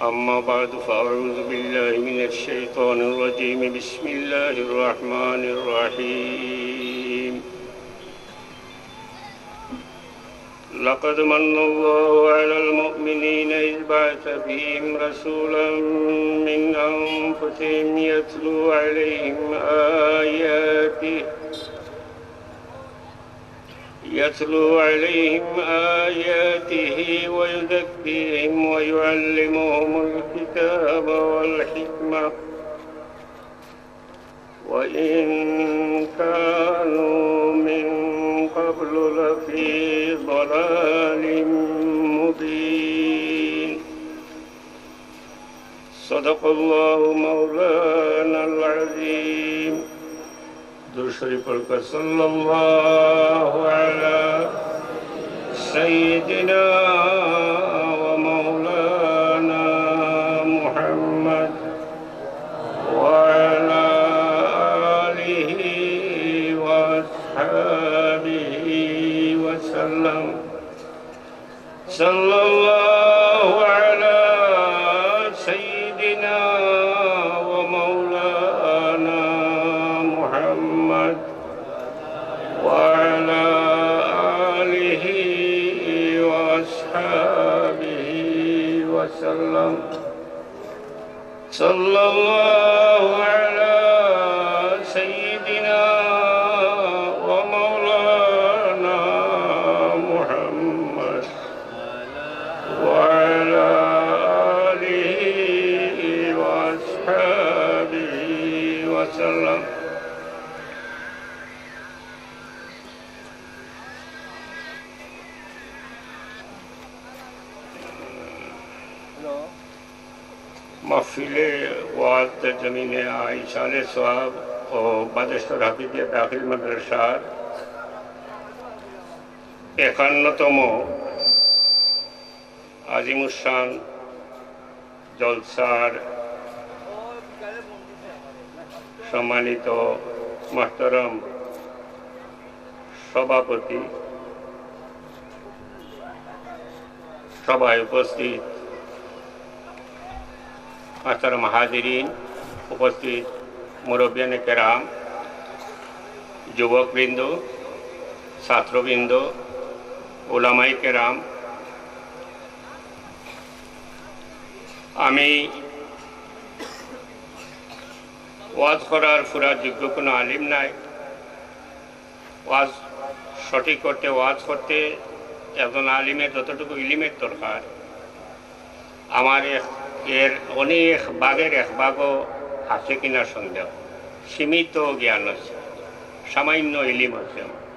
أما بعد فأعوذ بالله من الشيطان الرجيم بسم الله الرحمن الرحيم لقد من الله على المؤمنين إذ بعث فيهم رسولا من أنفسهم يتلو عليهم آياته ويزكيهم ويعلمهم الكتاب والحكمة وإن كانوا من قبل لفي ضلال مبين صدق الله مولانا العظيم درود شریف پڑھ کر صلی اللہ علی سیدنا و مولانا محمد وعلى آلہ واصحابہ وسلم صلی اللہ علی سیدنا و مولانا محمد وعلى آله وأصحابه وسلم صلى الله على سيدنا ومولانا محمد وعلى آله وأصحابه وسلم محفل ওয়াজ জমিনে আইসালে সোহাব ও বাদেশ্বর হাফিজিয়া দাখিল মাদ্রাসার ৫১তম আজিমুসান জলসার সম্মানিত মোহতরম সভাপতি, সভায় উপস্থিত محترم حاضرین، উপস্থিত মুরব্বিয়ানে কেরাম, যুবকবৃন্দ, ছাত্রবৃন্দ, উলামায়ে কেরাম, আমি ওয়াজ করার পুরা যোগ্য কোনো আলিম নাই। ওয়াজ সঠিক করতে, ওয়াজ করতে একজন আলিমের যতটুকু ইলিমের দরকার, আমার এর অনেক ভাগের এক ভাগও আছে কিনা সন্দেহ। সীমিত জ্ঞান আছে, সামান্য ইলিম আছে।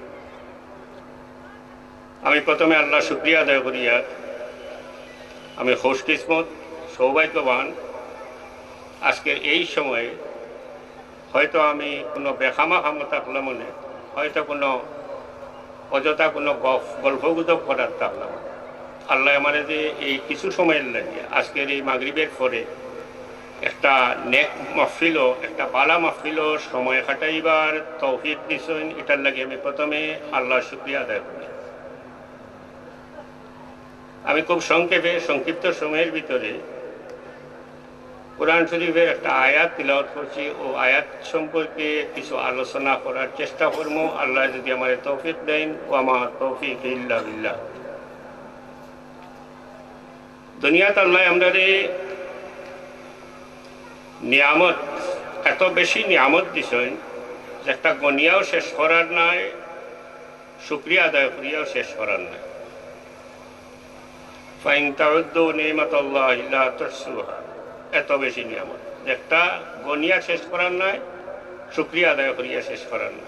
আমি প্রথমে আল্লাহ শুকরিয়া আদায় করিয়া, আমি খুশকিসমত, সৌভাগ্যবান আজকের এই সময়ে হয়তো আমি কোনো বেখামাখামো থাকলাম মনে, হয়তো কোনো অযথা কোনো গল্পগুজব করার থাকলাম। আল্লাহ আমার যে এই কিছু সময়ের লাগে আজকের এই মাগরিবের পরে একটা নেক মাহফিলও, একটা বালা মাহফিলও সময় কাটাইবার তৌফিক দিছেন, এটার লাগে আমি প্রথমে আল্লাহর শুকরিয়া আদায় করি। আমি খুব সংক্ষেপে, সংক্ষিপ্ত সময়ের ভিতরে কোরআন শরীফের একটা আয়াত তিলাওয়াত করছি, ও আয়াত সম্পর্কে কিছু আলোচনা করার চেষ্টা করবো, আল্লাহ যদি আমার তৌফিক দেন। ওয়া মা তৌফিক ইল্লা বিল্লাহ। দুনিয়াতে আল্লাহ আমরারে নিয়ামত, এত বেশি নিয়ামত দিছেন যে একটা গনিয়াও শেষ করার নাই, শুকরিয়া আদায় করিয়াও শেষ করার নাই। ফাইন তাউদ্দু নিমাতাল্লাহি লা তুহসুহা, এত বেশি নিয়ামত একটা গনিয়া শেষ করার নাই, শুকরিয়া আদায় করিয়া শেষ করার নাই।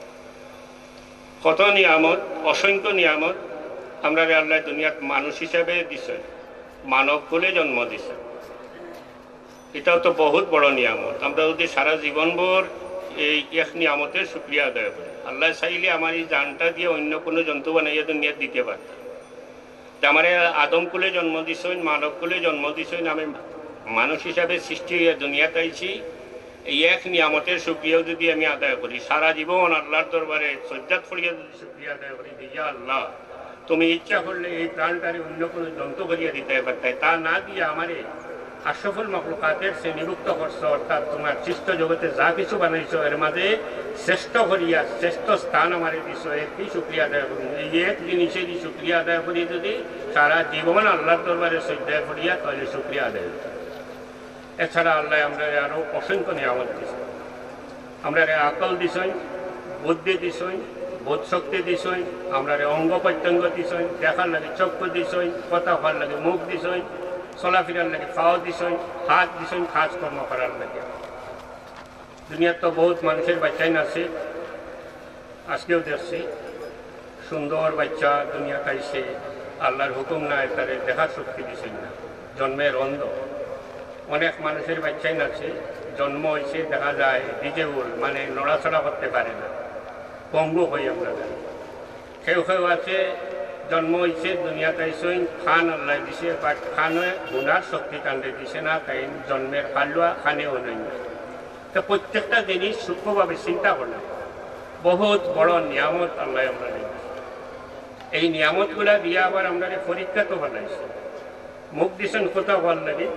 কত নিয়ামত, অসংখ্য নিয়ামত আমরা আল্লাহ দুনিয়াত মানুষ হিসাবে দিছেন, মানব কুলে জন্ম দিছে। এটাও তো বহুত বড় নিয়ামত। আমরা যদি সারা জীবনভর এই এক নিয়ামতের শুকরিয়া আদায় করি, আল্লাহ চাইলে আমার এই জানটা দিয়ে অন্য কোনো জন্তু বানাইয়া দুনিয়াত দিতে পারত। আমার আদম কুলে জন্ম দিছেন, মানব কুলে জন্ম দিছেন, আমি মানুষ হিসাবে সৃষ্টি হইয়া দুনিয়াতে আইছি। এই এক নিয়ামতের শুকরিয়াও যদি আমি আদায় করি, সারা জীবন আল্লাহর দরবারে সজ্জাত করিয়া যদি শুকরিয়া আদায় করি, ইয়া আল্লাহ তুমি ইচ্ছা করলে এই প্রাণটারে অন্য কোনো জন্তু করিয়া দিতে পারতাই, তা না দিয়ে আমারে আশরাফুল মাখলুকাতের শ্রেণীভুক্ত করছো, অর্থাৎ তোমার সৃষ্ট জগতে যা কিছু বানাইছো এর মাঝে শ্রেষ্ঠ করিয়া শ্রেষ্ঠ স্থান আমারে দিছ, কি শুক্রিয়া আদায় করি। এই এক জিনিসেরই শুক্রিয়া আদায় করি যদি সারা জীবন আল্লাহর দরবারে শ্রদ্ধা করিয়া তাহলে শুক্রিয়া আদায় হতো। এছাড়া আল্লাহ আমরা আরও অসংখ্য নিয়ামত দিছে। আমরা আকল দিছই, বুদ্ধি দিছই, বোধ শক্তি দিছই, আমরা অঙ্গ প্রত্যঙ্গ দিছই, দেখার লাগে চক্ষু দিছই, কথা হওয়ার লাগে মুখ দিছই, চলাফেরার লাগে পাও দিছই, হাত দিছই, কাজ কর্ম করার লাগে। দুনিয়ার তো বহুত মানুষের বাচ্চাই আছে, আজকেও দেখছি সুন্দর বাচ্চা দুনিয়া খাইছে, আল্লাহর হুকুম নাই তারে দেখার শক্তি দিছেন না, জন্মের অন্ধ। অনেক মানুষের বাচ্চাই আছে জন্ম হয়েছে দেখা যায় ডিজেবল, মানে নড়াচড়া করতে পারে না, পঙ্গু হই আমরা জানি। কেউ কেউ আছে জন্ম হয়েছে দুনিয়া তাইছই খান আল্লাহ দিছে, বাট খানে গুনার শক্তি কাণ্ডে দিছে না, তাই জন্মের হালুয়া খানেও নেই। তো প্রত্যেকটা জিনিস সূক্ষ্মভাবে চিন্তা করলাম, বহুত বড় নিয়ামত আল্লাহ আমরা দিয়েছে। এই নিয়ামতগুলা দিয়ে আবার আমরা পরীক্ষা তো বানাইছি। মুখ দিছেন কোথাও ভাল লাগে,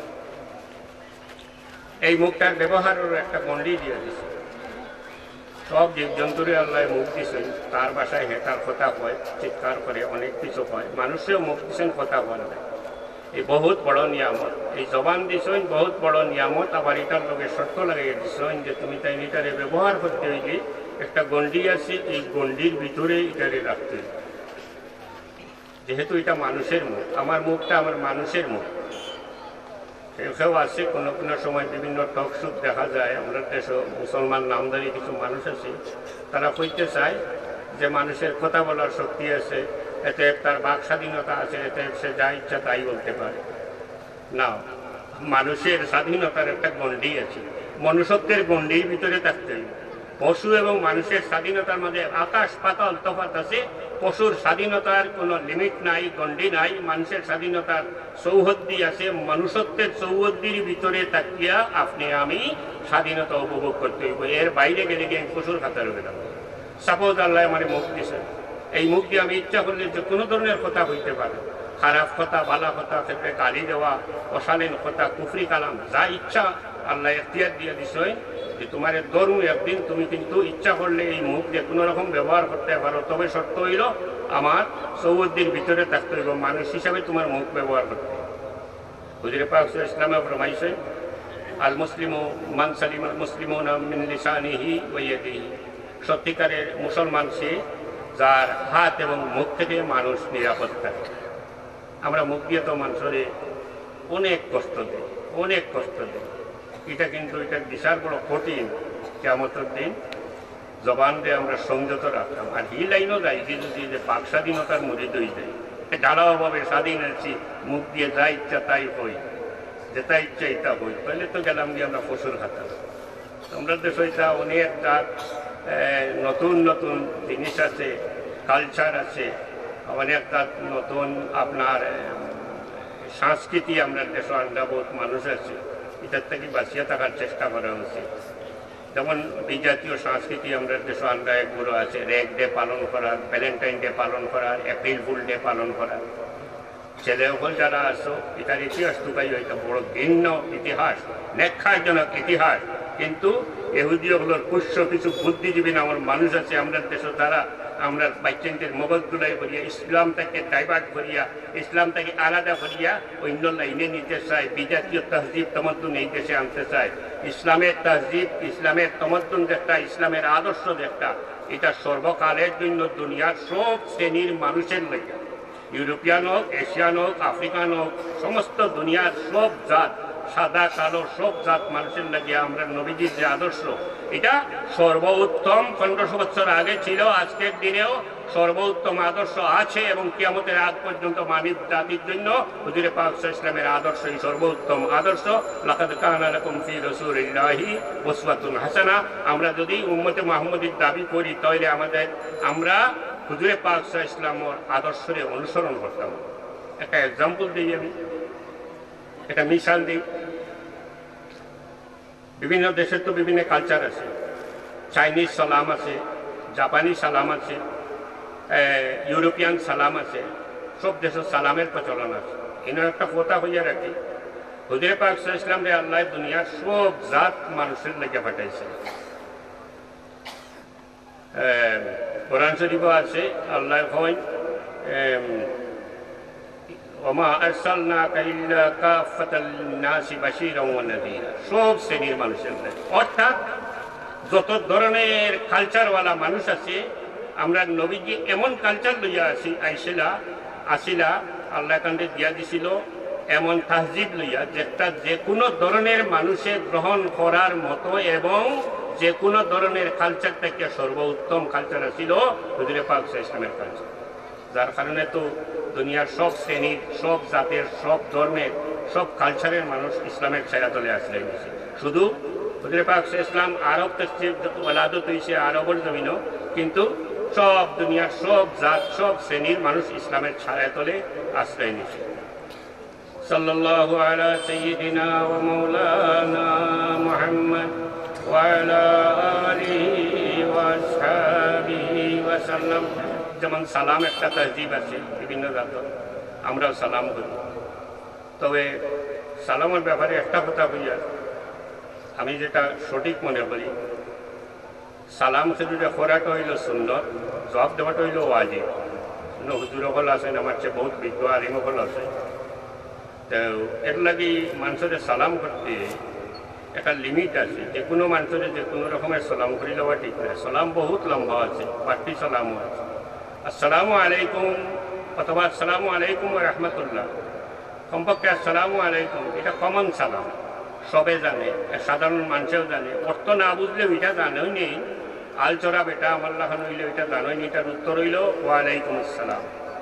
এই মুখটার ব্যবহারের একটা গণ্ডি দিয়ে দিছে। সব জীবজন্তুরে আল্লাহ মুখ দিছেন, তার বাসায় হেঁটার কথা হয়, চিৎকার করে অনেক কিছু হয়, মানুষেও মুখ দিছেন কথা বল না। এই বহুত বড় নিয়ামত, এই জবান দিছেন বহুত বড় নিয়ামত। আবার এটার লোকে শর্ত লাগিয়ে দিছেন যে তুমি তাই এটারে ব্যবহার করতে হইলে একটা গণ্ডি আছে, এই গণ্ডির ভিতরে এটারে রাখতে হইবে। যেহেতু এটা মানুষের মুখ, আমার মুখটা আমার মানুষের মুখ। কেউ আছে কোনো কোনো সময় বিভিন্ন টক শুট দেখা যায়, আমরা দেশে মুসলমান নামদারি কিছু মানুষ আছে, তারা কইতে চায় যে মানুষের কথা বলার শক্তি আছে, এতে তার বাক স্বাধীনতা আছে, এতে সে যা ইচ্ছা তাই বলতে পারে না। মানুষের স্বাধীনতার একটা গণ্ডি আছে, মনুষ্যত্বের গণ্ডির ভিতরে থাকতে হবে। পশু এবং মানুষের স্বাধীনতার মধ্যে আকাশ পাতাল তফাৎ আছে। পশুর স্বাধীনতার কোনো লিমিট নাই, গণ্ডি নাই। মানুষের স্বাধীনতার চৌহদ্দি আছে। মনুষ্যত্বের চৌহদ্দির ভিতরে তাকিয়া আপনি আমি স্বাধীনতা উপভোগ করতে হইব, এর বাইরে গেলে গিয়ে পশুর খাতার হয়ে যাবো। সাপোজ আল্লাহ মানে মুখ দিয়েছেন, এই মুখ দিয়ে আমি ইচ্ছা করলে যে কোনো ধরনের কথা হইতে পারে, খারাপ কথা, ভালো কথা, ক্ষেত্রে গালি দেওয়া, অশালীন কথা, কুফরি কালাম, যা ইচ্ছা আল্লাহ এখতিয়ার দিয়ে দিছই যে তোমার ধর্ম একদিন তুমি কিন্তু ইচ্ছা করলে এই মুখ যে কোনো রকম ব্যবহার করতে পারো, তবে শর্ত হইল আমার চৌহদ্দির ভিতরে থাকতে হইব, মানুষ হিসাবে তোমার মুখ ব্যবহার করতে। হুজুরে পাক ইসলামে ফরমাইছেন আল মুসলিমু মান সালিমাল মুসলিমুনা মিন লিসানিহি ওয়া ইয়াদিহি, সত্যিকারের মুসলমান সে যার হাত এবং মুখ থেকে মানুষ নিরাপদ থাকে। আমরা মুখ দিয়ে তো মানুষের অনেক কষ্ট দেয়, অনেক কষ্ট দেয়। এটা কিন্তু এটা বিশাল বড় কঠিন। কিয়ামতের দিন জবান দিয়ে আমরা সংযত রাখতাম। আর এই লাইনও যাই যে যদি যে বাক স্বাধীনতার মধ্যে দই যায়, ঢালাওভাবে স্বাধীন আছি, মুখ দিয়ে যা ইচ্ছা তাই হই, যেটা ইচ্ছা এটা হই, তাহলে তো গেলাম গিয়ে আমরা পশুর খাতা। আমরা দেশে এটা অনেক নতুন নতুন জিনিস আছে, কালচার আছে, অনেক নতুন আপনার সংস্কৃতি আমরা দেশে আন্ডা বহুত মানুষ আছে, এটার থেকে বাঁচিয়ে থাকার চেষ্টা করা উচিত। যেমন বিজাতীয় সংস্কৃতি আমরা দেশে আন্ডা একগুলো আছে, রেগ ডে পালন করার, ভ্যালেন্টাইন ডে পালন করার, এপ্রিল ফুল ডে পালন করার। ছেলে হল যারা আসো, এটার ইতিহাস টুকাই হয়তো বড় ভিন্ন ইতিহাস, নেক্ষাজনক ইতিহাস। কিন্তু এহুদীয়গুলোর পুষ্য কিছু বুদ্ধিজীবী নামের মানুষ আছে আমরা দেশে, তারা আমরা বাচ্চাদের মগজগুলাই করিয়া ইসলামটাকে ডাইভার্ট করিয়া, ইসলামটাকে আলাদা করিয়া অন্য লাইনে নিতে চায়, বিজাতীয় তহজিব তমদ্দুন এই দেশে আনতে চায়। ইসলামের তহজিব, ইসলামের তমদ্দুন যেটা, ইসলামের আদর্শ যেটা, এটা সর্বকালের জন্য দুনিয়ার সব শ্রেণীর মানুষের লাগে, ইউরোপিয়ান হোক, এশিয়ান হোক, আফ্রিকান হোক, সমস্ত দুনিয়ার সব জাত, সাদা কালো সব জাত মানুষের লাগে আমরা নবীজির যে আদর্শ, এটা সর্বোত্তম। 1500 বছর আগে ছিল, আজকের দিনেও সর্বোত্তম আদর্শ আছে এবং কিয়ামতের আগ পর্যন্ত মানব জাতির জন্য হুজুরে পাক ইসলামের আদর্শ এই সর্বোত্তম আদর্শ। লাকাদ কানা লাকুম ফি রাসূলিল্লাহি উসওয়াতুন হাসানা। আমরা যদি উম্মতে মুহাম্মদীর দাবি করি, তাহলে আমরা হুজুরে পাক ইসলামের আদর্শরে অনুসরণ করতাম। একটা এক্সাম্পল দিই, আমি একটা মিশাল দিই। বিভিন্ন দেশের তো বিভিন্ন কালচার আছে, চাইনিজ সালাম আছে, জাপানি সালাম আছে, ইউরোপিয়ান সালাম আছে, সব দেশের সালামের প্রচলন আছে। এনার একটা কথা হইয়া রাখি, হুজুরে পাক সাল্লাল্লাহু আলাইহি ওয়াসাল্লাম রে আল্লাহ দুনিয়ার সব জাত মানুষের লাগে পাঠাইছে। কোরআন শরীফে আছে আল্লাহ কয় ওমা আরসালনাকা ইল্লা কাফাতাল লিন্নাসি বাশীরাও ওয়া নাযীরা, সব শ্রেণীর মানুষের লাগে, অর্থাৎ যত ধরনের কালচারওয়ালা মানুষ আছে আমরা নবীজি এমন কালচার লইয়া আসিলা আল্লাহ কান্দে দিয়া দিছিল এমন তাহজিব লইয়া যেটা যে কোনো ধরনের মানুষে গ্রহণ করার মতো এবং যে কোনো ধরনের কালচার থেকে সর্বোত্তম কালচার ছিল হুজুরে পাক সাল্লাল্লাহু আলাইহি ওয়াসাল্লামের কালচার। যার কারণে তো দুনিয়ার সব শ্রেণীর, সব জাতের, সব ধর্মের, সব কালচারের মানুষ ইসলামের ছায়াতলে আসলে গেছে। শুধু হুজুরে পাক সাল্লাল্লাহু আলাইহি ওয়াসাল্লাম আরব থেকে ওলাদত হয়েছে আরবের জমিনও, কিন্তু সব দুনিয়ার সব জাত, সব শ্রেণীর মানুষ ইসলামের ছায়াতলে আশ্রয় নিয়েছে। সাল্লাল্লাহু আলা সাইয়্যিদিনা ওয়া মাওলানা মুহাম্মদ ওয়া আলা আলিহি ওয়া আসহাবিহি ওয়া সাল্লাম। যেমন সালাম একটা তাহজিব আছে বিভিন্ন জাতের, আমরাও সালাম করি। তবে সালামের ব্যাপারে একটা কথা বলি, আমি যেটা সঠিক মনে করি, সালাম শরীরে খোরাটা হইল সুন্নত, জবাব দেওয়াটা হইল ওয়াজিব। হুজুর হল আছেন, আমার চেয়ে বহুত বিজ্ঞ আলিম হল আছে, তো এর লাগে মানুষের সালাম করতে একটা লিমিট আছে। যে কোনো মানুষের যে কোনো রকমের সালাম করি লওয়া ঠিক নয়। সালাম বহুত লম্বা আছে, বাড়তি সালামও আছে। আসসালামু আলাইকুম অথবা আসসালামু আলাইকুম ওয়া রাহমাতুল্লাহ, কমপক্ষে আসসালামু আলাইকুম এটা কমন সালাম, সবে জানে, সাধারণ মানুষেও জানে। অর্থ না বুঝলেও এটা জানোই নেই, আলচরা বেটা আমার লাখান হইলে এটা জানোই নি, এটার উত্তর হইল ওয়ালাইকুম আসসালাম।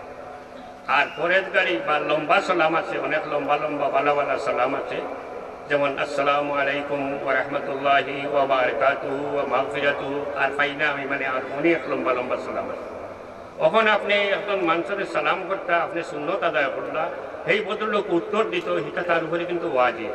আর পরেজগারি বা লম্বা সালাম আছে, অনেক লম্বা লম্বা ভালো ভালো সালাম আছে, যেমন আসসালামু আলাইকুম ওয়া রাহমাতুল্লাহি ওয়া বারাকাতুহু ওয়া মাগফিরাতুহু। আর পাইনা আমি মানে আর অনেক লম্বা লম্বা সালাম আছে। তখন আপনি একজন মানুষের সালাম করতে আপনি সুন্নত আদায় করলা, সেই ভদ্রলোক উত্তর দিত, সেটা তার উপরে কিন্তু ওয়াজিব।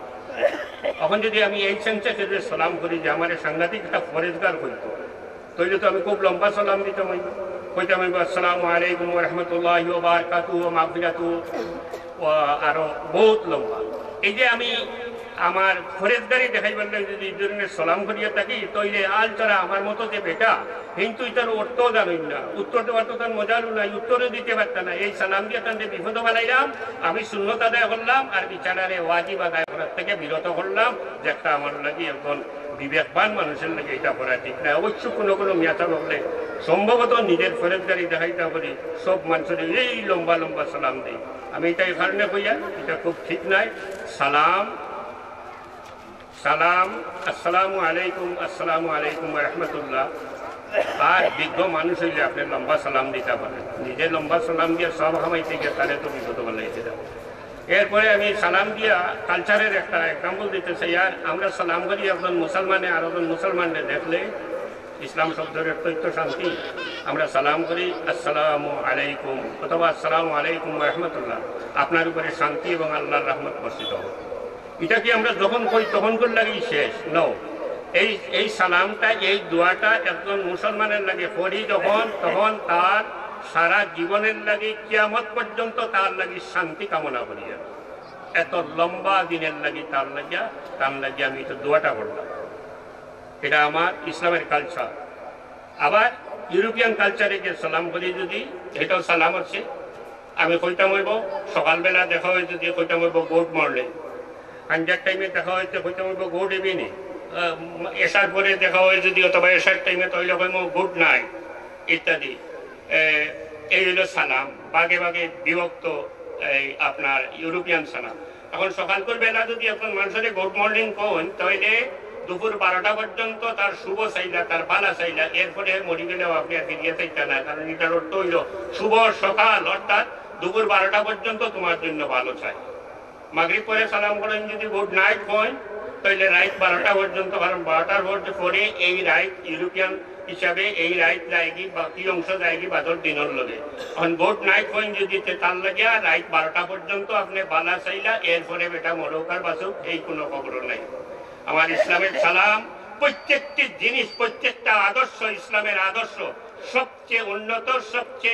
এখন যদি আমি এই সেন্সে যদি সালাম করি যে আমার সাংঘাতিক একটা ফরেজগার হইতো, তাইলে তো আমি খুব লম্বা সালাম দিতাম, কইতাম আসসালামু আলাইকুম ওয়া রাহমাতুল্লাহি ওয়া বারাকাতুহু ওয়া মাগফিরাতুহু, আরো বহুত লম্বা। এই যে আমি আমার ফরেজগারি দেখাইবার লাগে যদি এই ধরনের সালাম করিয়া থাকি, তৈলে আল ছাড়া আমার মতো যে বেটা কিন্তু এটার অর্থ জানেন না, উত্তর দেওয়ার তো তার মজারও নাই, উত্তরও দিতে পারত না। এই সালাম দিয়ে তাদের বিপদ বানাইলাম, আমি শূন্যত আদায় করলাম, আর বিচারারে ওয়াজিব আদায় করার থেকে বিরত করলাম, যে একটা আমার লাগে এখন বিবেকবান মানুষের লাগে এটা করা ঠিক না। অবশ্য কোনো কোনো মেয়াটা বললে সম্ভবত নিজের ফরেজগারি দেখাইতে পারি সব মানুষের এই লম্বা লম্বা সালাম দিই। আমি এটা এই কারণে কইয়া এটা খুব ঠিক নাই। সালাম সালাম আসসালামু আলাইকুম ওয়া রাহমাতুল্লাহ। আর বিজ্ঞ মানুষ হইলে আপনি লম্বা সালাম দিতে পারেন, নিজে লম্বা সালাম দিয়ে সব হামাইতে গিয়ে তাহলে তো বিপদ বানাইতে যাবো। এরপরে আমি সালাম দিয়া কালচারের একটা এক্সাম্পল দিতে চাই। আর আমরা সালাম করি একজন মুসলমানে আর একজন মুসলমানকে দেখলে, ইসলাম শব্দের তথ্য শান্তি, আমরা সালাম করি আসসালামু আলাইকুম অথবা আসসালামু আলাইকুম ওয়া রাহমাতুল্লাহ, আপনার উপরে শান্তি এবং আল্লাহর রহমত বর্ষিত হোক। এটা কি আমরা যখন করি তখন করে লাগি শেষ নও। এই সালামটা, এই দোয়াটা একজন মুসলমানের লাগে করি যখন, তখন তার সারা জীবনের লাগে কিয়ামত পর্যন্ত তার লাগে শান্তি কামনা করি। এত লম্বা দিনের লাগে তার লাগে আমি তো দোয়াটা করলাম। এটা আমার ইসলামের কালচার। আবার ইউরোপিয়ান কালচারে যে সালাম করি যদি, এটাও সালাম আছে। আমি কইতাম হইব সকালবেলা দেখা হয় যদি কইতাম হইব গুড মর্নিং, সন্ধ্যার টাইমে দেখা হয়েছে কইতাম হইব গুড ইভিনিং, এসার পরে দেখা হয় যদি অথবা এসার টাইমে তাহলে কইব গুড নাইট ইত্যাদি। এই হলো সালাম, বাগে বাগে বিভক্ত এই আপনার ইউরোপিয়ান সালাম। এখন সকালপুর বেলা যদি এখন মানুষের গুড মর্নিং কন, তাহলে দুপুর 12টা পর্যন্ত তার শুভ চাইলা, তার বালা চাইলা, এরপরে মরি গেলেও আপনি আর ফিরিয়ে চাইতে না, কারণ এটার অর্থ হইল শুভ সকাল, অর্থাৎ দুপুর 12টা পর্যন্ত তোমার জন্য ভালো চাই। মাগরিব পরে সালাম করেন যদি গুড নাইট কন, তাহলে রাইট 12টা পর্যন্ত, কারণ 12টার পরে এই রাইট ইউরোপিয়ান হিসাবে এই রাইট যায়গি বাকি অংশ যায়গি বাদর দিনের লগে। এখন গুড নাইট কইন যদি তার লাগিয়া রাইট 12টা পর্যন্ত আপনি বালা চাইলা, এরপরে বেটা মরৌকার বাসুক, এই কোনো খবর নাই। আমার ইসলামের সালাম প্রত্যেকটি জিনিস, প্রত্যেকটা আদর্শ, ইসলামের আদর্শ সবচেয়ে উন্নত, সবচেয়ে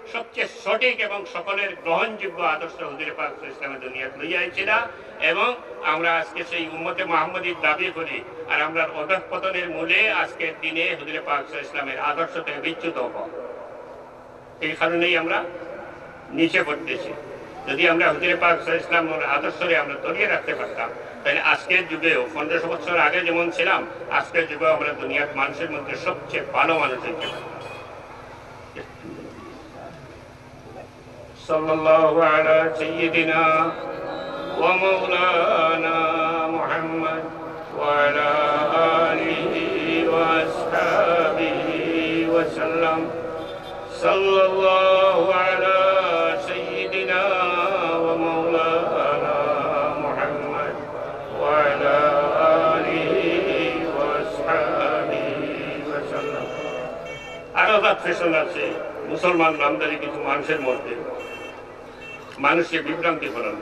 সবচেয়ে সঠিক এবং সকলের গ্রহণযোগ্য আদর্শ হুজুরে পাক ইসলামের দুনিয়াত লইয়া আইছিলা এবং আমরা আজকে সেই উম্মতে মুহাম্মদীর দাবি করি আর আমরা অধঃপতনের মূলে আজকের দিনে হুজুরে পাক ইসলামের আদর্শ থেকে বিচ্যুত হব। এই কারণেই আমরা নিচে পড়তেছি। যদি আমরা হুজুরে পাক ইসলামের আদর্শরে আমরা তলিয়ে রাখতে পারতাম তাহলে আজকের যুগেও 1500 বছর আগে যেমন ছিলাম আজকের যুগেও আমরা দুনিয়ার মানুষের মধ্যে সবচেয়ে ভালো মানুষ হইতে পারতাম। সাল্লাল্লাহু আলা সাইয়্যিদিনা ওয়া মাওলানা মুহাম্মদ ওয়া আলা আলিহি ওয়া আসহাবিহি ওয়া সাল্লাম। সাল্লাল্লাহু আলা সাইয়্যিদিনা ওয়া মাওলানা মুহাম্মদ ওয়া আলা আলিহি ওয়া আসহাবিহি ওয়া সাল্লাম। আরো ফ্যাশন আছে মুসলমান নামদারি কিছু মানুষের মধ্যে মানুষকে বিভ্রান্তি করেন।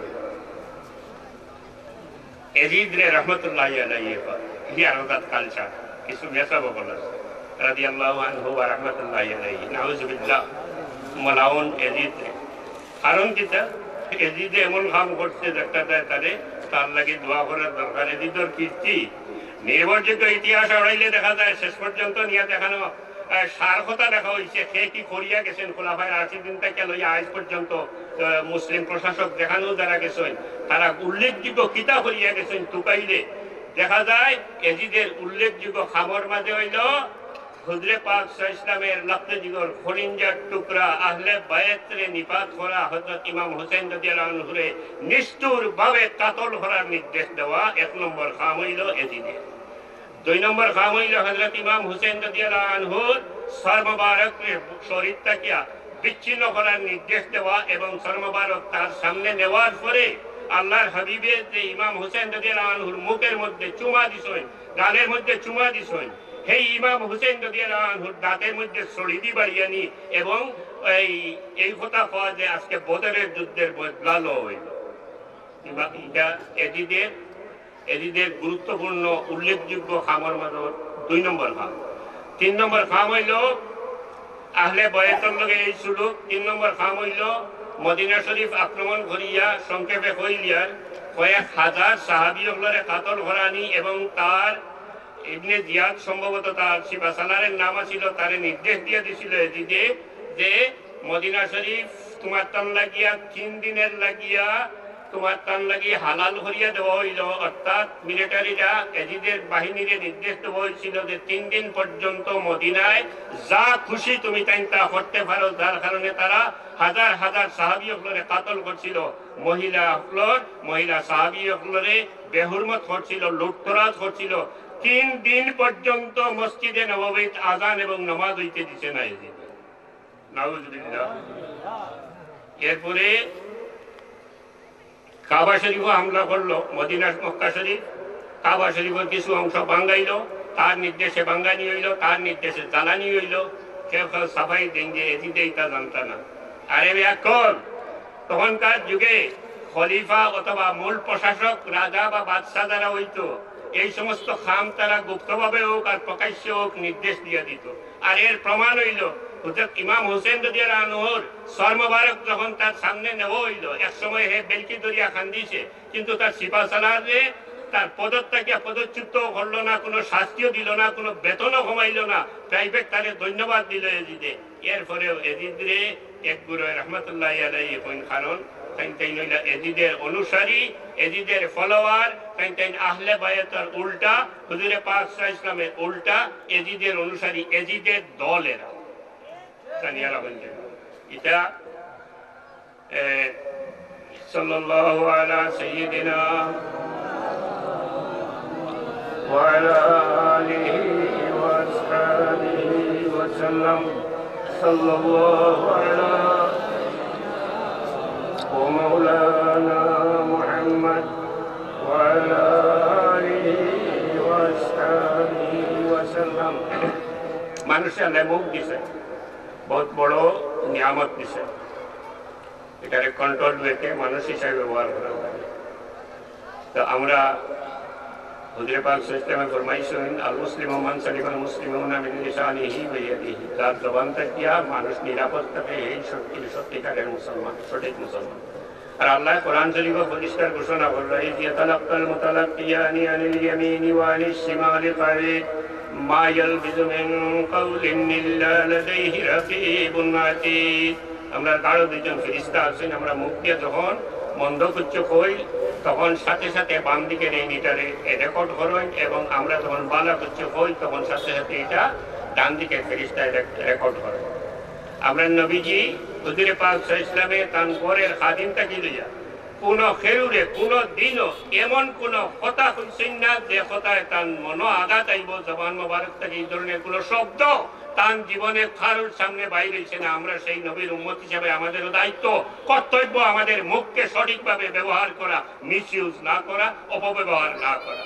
এজিদ রে রহমতুল্লাহ আলাইহি হি আরদাত কালচার কিছু মেসাব বলা রাদিয়াল্লাহু আনহু ওয়া রাহমাতুল্লাহ আলাইহি নাউযুবিল্লাহ মালাউন এজিদ রে। কারণ কিটা এজিদ এমন কাম করছে একটা তারে তার লাগে দোয়া করার দরকার। এজিদর কীর্তি নির্ভরযোগ্য ইতিহাস আড়াইলে দেখা যায় শেষ পর্যন্ত নিয়ে দেখানো সার কথা দেখা হয়েছে সে কি করিয়া গেছেন খোলাফায়ে রাশিদিন থেকে লইয়া আজ পর্যন্ত মুসলিম প্রশাসক দেখানো যারা গেছেন তারা উল্লেখযোগ্য কিতা করিয়া গেছেন টুকাইলে দেখা যায় এজিদের উল্লেখযোগ্য খাবার মাঝে হইল হুজুরে পাক ইসলামের লক্ষ্যযুগর খরিঞ্জার টুকরা আহলে বায়াতরে নিপাত করা হযরত ইমাম হোসেন রাদিয়াল্লাহু আনহুরে নিষ্ঠুর ভাবে কাতল করার নির্দেশ দেওয়া 1 নম্বর কাম হইল এজিদের। 2 নম্বর কাম হইল হযরত ইমাম হোসেন রাদিয়াল্লাহু আনহুর সর মোবারক শরীর থেকে বিচ্ছিন্ন করার নির্দেশ দেওয়া এবং সর মোবারক তার সামনে নেওয়ার পরে আল্লাহর হাবিবের যে ইমাম হোসেন রাদিয়াল্লাহু আনহুর মুখের মধ্যে চুমা দিছেন গালের মধ্যে চুমা দিছেন সেই ইমাম হোসেন রাদিয়াল্লাহু আনহুর দাঁতের মধ্যে ছড়ি বাড়িয়ানি এবং এই কথা কওয়া যে আজকে বদরের যুদ্ধের বদলালো হইল। এটা এজিদের গুরুত্বপূর্ণ উল্লেখযোগ্য খামর মাদর 2 নম্বর খাম। 3 নম্বর খাম হইল আহলে বায়াতের লগে এই সুলুক। 3 নম্বর খাম হইল মদিনা শরীফ আক্রমণ করিয়া সংক্ষেপে কইলিয়ার কয়েক হাজার সাহাবীগুলোরে কাতল করানি এবং তার ইবনে জিয়াদ সম্ভবত তার সিপাসালারের নাম ছিল তারে নির্দেশ দিয়ে দিছিল এজিদে যে মদিনা শরীফ তোমার তান লাগিয়া 3 দিনের লাগিয়া তোমার তান লাগিয়ে হালাল করিয়া দেওয়া হইল। অর্থাৎ মিলিটারিরা এজিদের বাহিনীরে নির্দেশ দেওয়া হয়েছিল যে 3 দিন পর্যন্ত মদিনায় যা খুশি তুমি তাই তা করতে পারো। যার কারণে তারা হাজার হাজার সাহাবীগুলোরে কাতল করছিল, মহিলা সাহাবীগুলোরে বেহুরমত করছিল, লুটতরাজ করছিল। 3 দিন পর্যন্ত মসজিদে নববীত আযান এবং নামাজ হইতে দিছে না এজিদ। নাউযুবিল্লাহ। এরপরে কাবা শরীফও হামলা করলো। মদিনার মক্কা শরীফ কাবা শরীফের কিছু অংশ ভাঙ্গাইল, তার নির্দেশে ভাঙ্গানি হইল, তার নির্দেশে জ্বালানি হইল। কেউ কেউ সাফাই দেন যে এজিদেই তা জানত না। আরে এখন তখনকার যুগে খলিফা অথবা মূল প্রশাসক রাজা বা বাদশাহ যারা হইতো এই সমস্ত খাম তারা গুপ্তভাবে হোক আর প্রকাশ্যে হোক নির্দেশ দিয়ে দিত। আর এর প্রমাণ হইল হযরত ইমাম হোসেন রাদিয়াল্লাহু আনহুর সর মোবারক যখন তার সামনে নেওয়া হইল এক সময় হে বেলকি দরিয়া খান্দিছে, কিন্তু তার সিপাহসালারে তার পদত্যাগে পদচ্যুত করলো না, কোনো শাস্তিও দিল না, কোনো বেতনও কমাইল না, প্রাইভেট তারে ধন্যবাদ দিল এজিদে। এরপরেও এজিদরে এক গুরু রহমতুল্লাহ আলাইহি কোন কারণ তাই নইলা এজিদের অনুসারী, এজিদের ফলোয়ার, তাই আহলে বায়াতের উল্টা, হুজুরে পাক সাল্লাল্লাহু আলাইহি ওয়াসাল্লামের উল্টা এজিদের অনুসারী, এজিদের দলেরা জানিয়া রাখেন। এটা সাল্লাল্লাহু আলা সাইয়্যিদিনা ওয়া আলা আলিহি ওয়া আসহাবিহি ওয়া সাল্লাম। সাল্লাল্লাহু আলা ওয়া মাওলানা মুহাম্মদ ওয়া আলা আলিহি ওয়া আসহাবিহি ওয়া সাল্লাম। মানুষের মুখ দিছে, বহুত বড় নিয়ামত দিছে, এটারে কন্ট্রোল রেখে মানুষ হিসাবে ব্যবহার করা হয়। তো আমরা হুজুরে পাক সাল্লাল্লাহু আলাইহি ফরমাইছেন আল মুসলিমু মান সালিমাল মুসলিমুনা মিন লিসানিহি ওয়া ইয়াদিহি, যার জবান থেকে মানুষ নিরাপদ থাকে এই সত্যিকারের মুসলমান, সঠিক মুসলমান। আর আল্লাহ কোরআন শরীফে পরিষ্কার ঘোষণা করলো, এই যে তালাক্কাল মুতালাক্কিয়ানি আনিল ইয়ামিনি ওয়া আনিশ শিমালি কাঈদ মা ইয়ালবিযু মিন কাওলিন ইল্লা লাদাইহি রাকীবুন আতীদ। আমরা গাঢ় দুজন ফেরেশতা আছেন, আমরা মুখ দিয়ে যখন মন্দ কিছু কই তখন সাথে সাথে বাম দিকের এই মিটারে রেকর্ড করেন, এবং আমরা যখন বালা কিছু কই তখন সাথে সাথে এটা ডান দিকের ফেরেশতায় রেকর্ড করেন। আমরা নবীজি হুজুরে পাক সাল্লাল্লাহু আলাইহি ওয়াসাল্লামে তান পরের খাদিমটাকে লইয়া কোন খেরুরে কোন দিনও এমন কোন কথা কইছেন না যে কথায় তান মনো আঘাত আইব, জবান মোবারক থেকে এই ধরনের কোন শব্দ তান জীবনে কারোর সামনে বাইরে হইছে না। আমরা সেই নবীর উম্মত হিসাবে আমাদেরও দায়িত্ব, কর্তব্য আমাদের মুখকে সঠিকভাবে ব্যবহার করা, মিসইউজ না করা, অপব্যবহার না করা।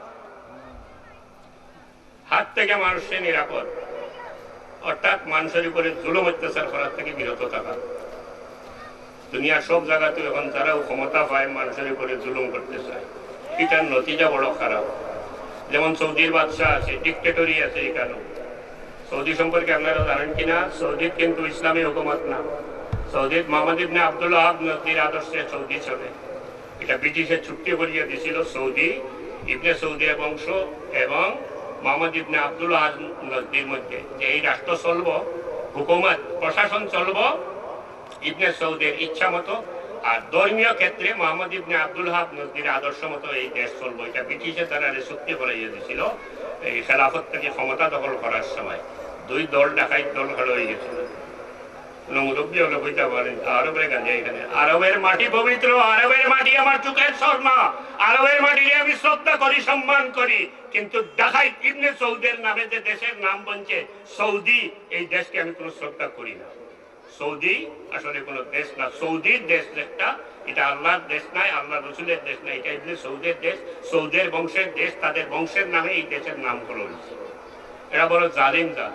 হাত থেকে মানুষের নিরাপদ, অর্থাৎ মানুষের উপরে জুলুম অত্যাচার করার থেকে বিরত থাকা। দুনিয়ার সব জায়গাতে এখন যারাও ক্ষমতা পায় মানুষের উপরে জুলুম করতে চায়, এটার নতিজা বড় খারাপ। যেমন সৌদির বাদশাহ আছে, ডিক্টেটরি আছে। এখানে সৌদি সম্পর্কে আপনারা জানেন কিনা? সৌদির কিন্তু ইসলামী হুকুমত না। সৌদির মোহাম্মদ ইবনে আব্দুল ওয়াহাব নজদির আদর্শে সৌদি চলে। এটা ব্রিটিশের চুক্তি করিয়ে দিয়েছিল সৌদি, ইবনে সৌদির বংশ এবং মোহাম্মদ ইবনে আব্দুল ওয়াহাব নজদির মধ্যে, যে এই রাষ্ট্র চলব, হুকুমত প্রশাসন চলব ইবনে সৌদের ইচ্ছা মতো, আর ধর্মীয় ক্ষেত্রে মোহাম্মদ ইবনে আব্দুল ওয়াহাব নজদির আদর্শ মতো এই দেশ চলবো। এটা ব্রিটিশে তারা চুক্তি করাইয়ে দিয়েছিল এই খেলাফত থেকে ক্ষমতা দখল করার সময়। দুই দল ডাকাইত দল খেলা হয়ে গেছিল। মুরব্বী হলো বইতে পারেন আরবের গাঞ্জা। এখানে আরবের মাটি পবিত্র, আরবের মাটি আমার চোখের শর্মা, আরবের মাটিরে আমি শ্রদ্ধা করি, সম্মান করি। কিন্তু ডাকাইত ইবনে সৌদের নামে যে দেশের নাম বলছে সৌদি, এই দেশকে আমি কোনো শ্রদ্ধা করি না। সৌদি আসলে কোনো দেশ না, সৌদির দেশ একটা, এটা আল্লাহর দেশ নাই, আল্লাহ রসুলের দেশ নাই, এটা ইবনে সৌদের দেশ, সৌদের বংশের দেশ। তাদের বংশের নামে এই দেশের নাম করা হয়েছে। এরা বড় জালিম জাত।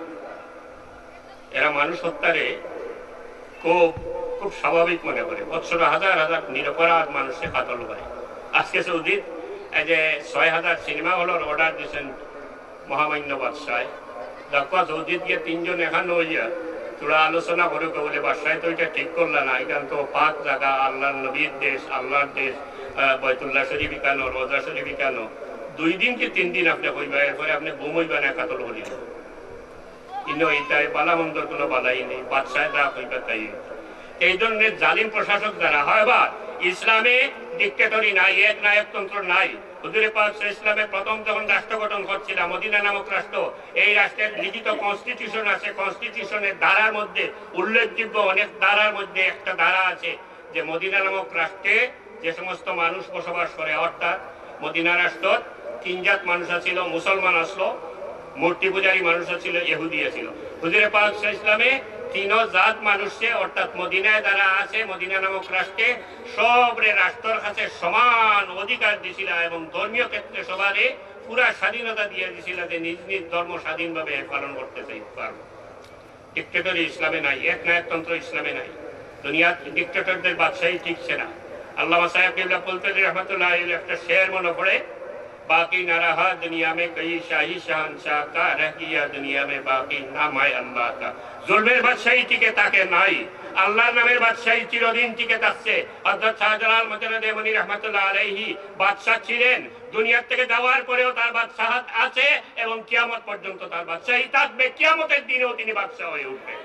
এরা মানুষ হত্যারে খুব খুব স্বাভাবিক মনে করে। বছর হাজার হাজার নিরপরাধ মানুষকে কাতল করে। আজকে সৌদির এই যে ৬,০০০ সিনেমা হলের অর্ডার দিয়েছেন মহামান্য বাদশাহ। দেখো সৌদিত গিয়ে ৩ জন এখানে হইয়া তোরা আলোচনা করে বলে বাদশাহ তো এটা ঠিক করলা না, এখান তো পাক জায়গা, আল্লাহর নবীর দেশ, আল্লাহর দেশ, বৈতুল্লাহ শরীফ কেন, রোজা শরীফ কেন, 2 দিন কি 3 দিন আপনি হইবা, এরপরে আপনি ঘুমইবা না, কাতল করিল। কিন্তু এইটাই বালামন্দর কোনো বালাই নেই, বাদশাহ যা হইবা তাই। এই ধরনের জালিম প্রশাসক যারা হয়, বা ইসলামে ডিক্টেটরি নাই, এক নায়কতন্ত্র নাই। হুজুরে পাক ইসলামে প্রথম যখন রাষ্ট্র গঠন করছিল, মদিনা নামক রাষ্ট্র, এই রাষ্ট্রের লিখিত কনস্টিটিউশন আছে। কনস্টিটিউশনের ধারার মধ্যে উল্লেখযোগ্য অনেক ধারার মধ্যে একটা ধারা আছে যে মদিনা নামক রাষ্ট্রে যে সমস্ত মানুষ বসবাস করে, অর্থাৎ মদিনা রাষ্ট্র 3 জাত মানুষ ছিল, মুসলমান আসলো, মূর্তি পূজারী মানুষ ছিল, ইহুদি ছিল। হুজুরে পাক ইসলামে 3 জাত মানুষে, অর্থাৎ মদিনায় যারা আছে, মদিনা নামক রাষ্ট্রে সবরে রাষ্ট্রের কাছে সমান অধিকার দিছিল, এবং ধর্মীয় ক্ষেত্রে সবারে পুরা স্বাধীনতা দিয়ে দিছিল যে নিজ নিজ ধর্ম স্বাধীনভাবে পালন করতে পারবো। ডিক্টেটরি ইসলামে নাই, এক নায়কতন্ত্র ইসলামে নাই। দুনিয়ার ডিক্টেটরদের বাদশাহী ঠিকছে না। আল্লামা সাহেব কিবলা বলতে রহমতুল্লাহ একটা শের মনে পড়ে, बाकी न रहा दुनिया में कई शाही शहनशाह का, रह गया दुनिया में बाकी नाम है अल्लाह का। जुल्मेर बादशाही टिके ताके নাই, আল্লাহর নামের বাদশাহী চিরদিন টিকে থাকছে। হযরত শাহজালাল মজনদেবনী রাহমাতুল্লাহ আলাইহি বাদশা ছিলেন, দুনিয়া থেকে যাওয়ার পরেও তার বাদশাহত আছে, এবং কিয়ামত পর্যন্ত তার বাদশাহী থাকবে। কিয়ামতের দিনেও তিনি বাদশা হয়ে উঠবেন।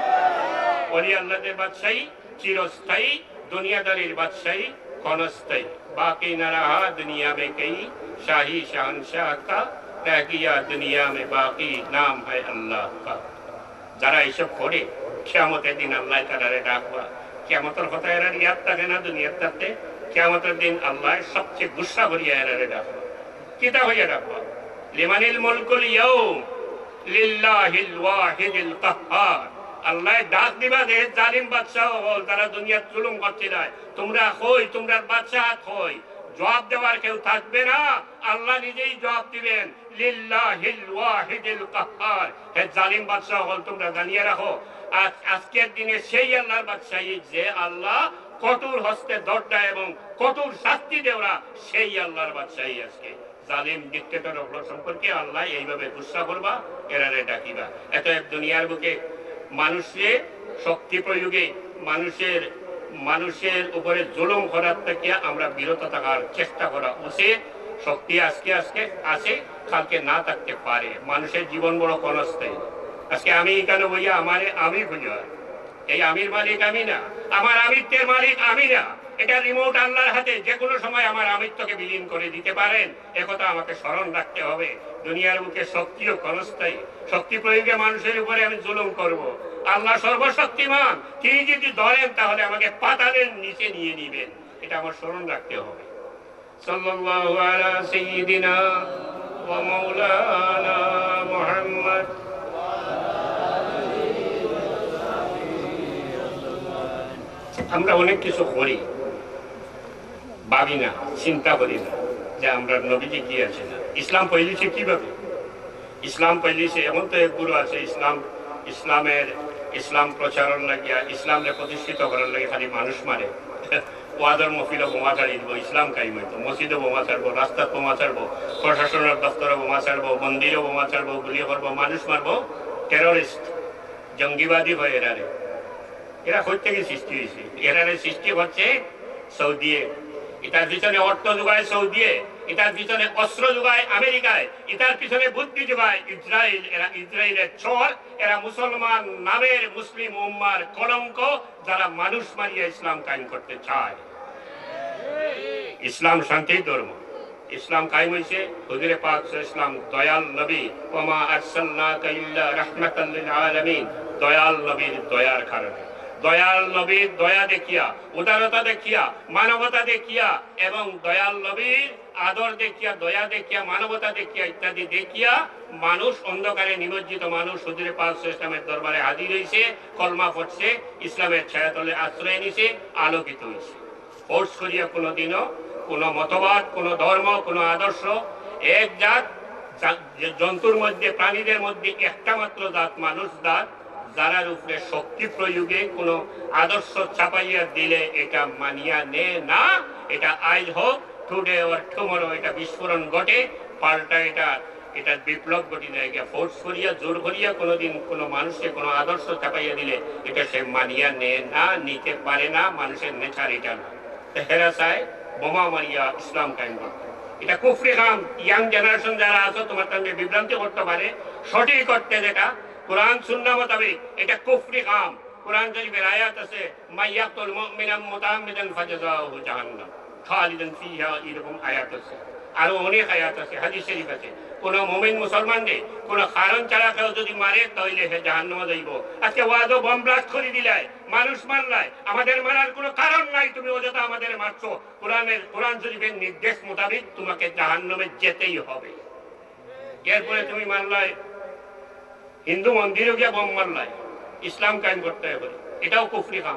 ওলি আল্লাহদের বাদশাহী চিরস্থায়ী, দুনিয়াদারির বাদশাহী ক্ষণস্থায়ী। बाकी न रहा दुनिया में कई शाही शहनशाह का, रह गया दुनिया में बाकी नाम है अल्लाह का। যারা এইসব করে কিয়ামতের দিন আল্লাহ তাআলারে ডাকবা। কিয়ামতের কথা এরা ইয়াদ থাকে না দুনিয়ার থাকতে, কিয়ামতের দিন আল্লাহ সবচেয়ে গুসা করিয়া এরারে ডাকবা। কিতা হইয়া ডাকবা? লিমানিল মুলকুল ইয়াউম লিল্লাহিল ওয়াহিদিল কাহ্হার। আল্লাহ ডাক দিবা যে জালিম বাদশাহ হল, তারা দুনিয়ার জুলুম করছিল, তোমরা কই, তোমরা বাদশাহ কই? জবাব দেওয়ার কেউ থাকবে না, আল্লাহ নিজেই জবাব দিবেন। লিল্লাহিল ওয়াহিদিল কাহ্হার। হে জালিম বাদশাহ হল, তোমরা জানিয়ে রাখো আজকের দিনে সেই আল্লাহর বাদশাহী যে আল্লাহ কঠোর হস্তে দরজা এবং কঠোর শাস্তি দেওয়া, সেই আল্লাহর বাদশাহী আজকে। জালিম ডিক্টেটর সম্পর্কে আল্লাহ এইভাবে গুসা করবা, এরারে ডাকিবা। এত এক দুনিয়ার বুকে মানুষের শক্তি প্রয়োগে মানুষের উপরে জুলুম করার থেকে আমরা বিরত থাকার চেষ্টা করা উচিত। শক্তি আজকে আছে, কালকে না থাকতে পারে। মানুষের জীবন বড় ক্ষণস্থায়ী। আজকে আমি এখানে বইয়া আমি বুঝা, এই আমির মালিক আমি না, আমার আমিত্বের মালিক আমি না। এটা রিমোট আল্লাহর হাতে, যে কোনো সময় আমার আমিত্বকে বিলীন করে দিতে পারেন। একথা আমাকে স্মরণ রাখতে হবে। দুনিয়ার বুকে শক্তিও ক্ষণস্থায়ী। শক্তি প্রয়োগে মানুষের উপরে আমি জুলুম করব। আল্লাহ সর্বশক্তিমান, তিনি যদি ধরেন তাহলে আমাকে পাতালের নিচে নিয়ে নিবেন। এটা আমার স্মরণ রাখতে হবে। সাল্লাল্লাহু আলা সাইয়্যিদিনা ওয়া মাওলানা মুহাম্মদ। আমরা অনেক কিছু করি, ভাবি না, চিন্তা করি না যে আমরা নবীজি কি আছে না। ইসলাম পাইলিছে কিভাবে? ইসলাম পাইলিছে এমন তো এক গুরু আছে, ইসলাম প্রচারণ লাগিয়া, ইসলামকে প্রতিষ্ঠিত করার লাগে খালি মানুষ মারে। ওয়াদার মফিলও বোমা ছাড়ি দিব, ইসলাম কাইম হইতো। মসজিদও বোমা ছাড়বো, রাস্তাত বোমা ছাড়বো, প্রশাসনের দপ্তরে বোমা ছাড়বো, মন্দিরও বোমা ছাড়বো, গুলি করবো, মানুষ মারবো। টেরোরিস্ট, জঙ্গিবাদী হয় এরারে। এরা কই থেকে সৃষ্টি হয়েছে? এরারে সৃষ্টি হচ্ছে সৌদিয়ে। এটার পিছনে অর্থ যোগায় সৌদিয়ে, এটার পিছনে অস্ত্র যোগায় আমেরিকায়, এটার পিছনে বুদ্ধি যোগায় ইসরায়েল। এরা ইসরায়েলের চর, এরা মুসলমান নামের মুসলিম উম্মার কলঙ্ক, যারা মানুষ মারিয়া ইসলাম কায়েম করতে চায়। ইসলাম শান্তির ধর্ম। ইসলাম কায়েম হয়েছে হুজুরে পাক ইসলাম দয়াল নবী, ওমা আরসালনাকা ইল্লা রাহমাতাল লিল আলামিন, দয়াল নবীর দয়ার কারণে। দয়াল নবীর দয়া দেখিয়া, উদারতা দেখিয়া, মানবতা দেখিয়া এবং দয়াল নবীর আদর দেখিয়া, দয়া দেখিয়া, মানবতা দেখিয়া ইত্যাদি দেখিয়া মানুষ, অন্ধকারে নিমজ্জিত মানুষ হুজুরে পাক ইসলামের দরবারে হাজির হয়েছে, কলমা পড়ছে, ইসলামের ছায়াতলে আশ্রয় নিছে, আলোকিত হয়েছে। ফোর্স করিয়া কোনোদিনও কোনো মতবাদ, কোনো ধর্ম, কোনো আদর্শ, এক জাত, জন্তুর মধ্যে, প্রাণীদের মধ্যে একটা মাত্র জাত, মানুষ জাত, যারার উপরে শক্তি প্রয়োগে কোনো আদর্শ চাপাইয়া দিলে এটা মানিয়া নে না। এটা আজ হোক, টুডে ওর টুমরো এটা বিস্ফোরণ ঘটে, পাল্টা এটা বিপ্লব ঘটি দেয়। ফোর্স করিয়া, জোর করিয়া কোনোদিন কোনো মানুষকে কোনো আদর্শ চাপাইয়া দিলে এটা সে মানিয়া নে না, নিতে পারে না। মানুষের নেচার এটা না। হেরা চায় বোমা মারিয়া ইসলাম কায়েম করতে। এটা কুফরি কাম। ইয়াং জেনারেশন যারা আছো, তোমার সঙ্গে বিভ্রান্তি করতে পারে। সঠিক করতে যেটা কোরআন সুন্নাহ মোতাবেক, এটা কুফরি কাম। কোরআন শরীফের আয়াত আছে, মাইয়াকুল মুমিনাম মুতাআম্মিদান ফাজাযাহু জাহান্নাম খালিদান ফিহা, এরকম আয়াত আছে। আরো অনেক আয়াত আছে, হাদিস শরীফ আছে। কোন মুমিন মুসলমানকে কোন কারণ ছাড়া কেউ যদি মারে তাহলে সে জাহান্নামে যাইব। আজকে ওয়াদও বম ব্লাস্ট করে দিলাই, মানুষ মারলাই, আমাদের মারার কোনো কারণ নাই, তুমি অযথা আমাদের মারছো। কোরআন শরীফের নির্দেশ মোতাবেক তোমাকে জাহান্নামে যেতেই হবে। এরপরে তুমি মারলাই, হিন্দু মন্দিরে গিয়া বম মারলাই, ইসলাম কায়েম করতে হবে, এটাও কুফরি কাম।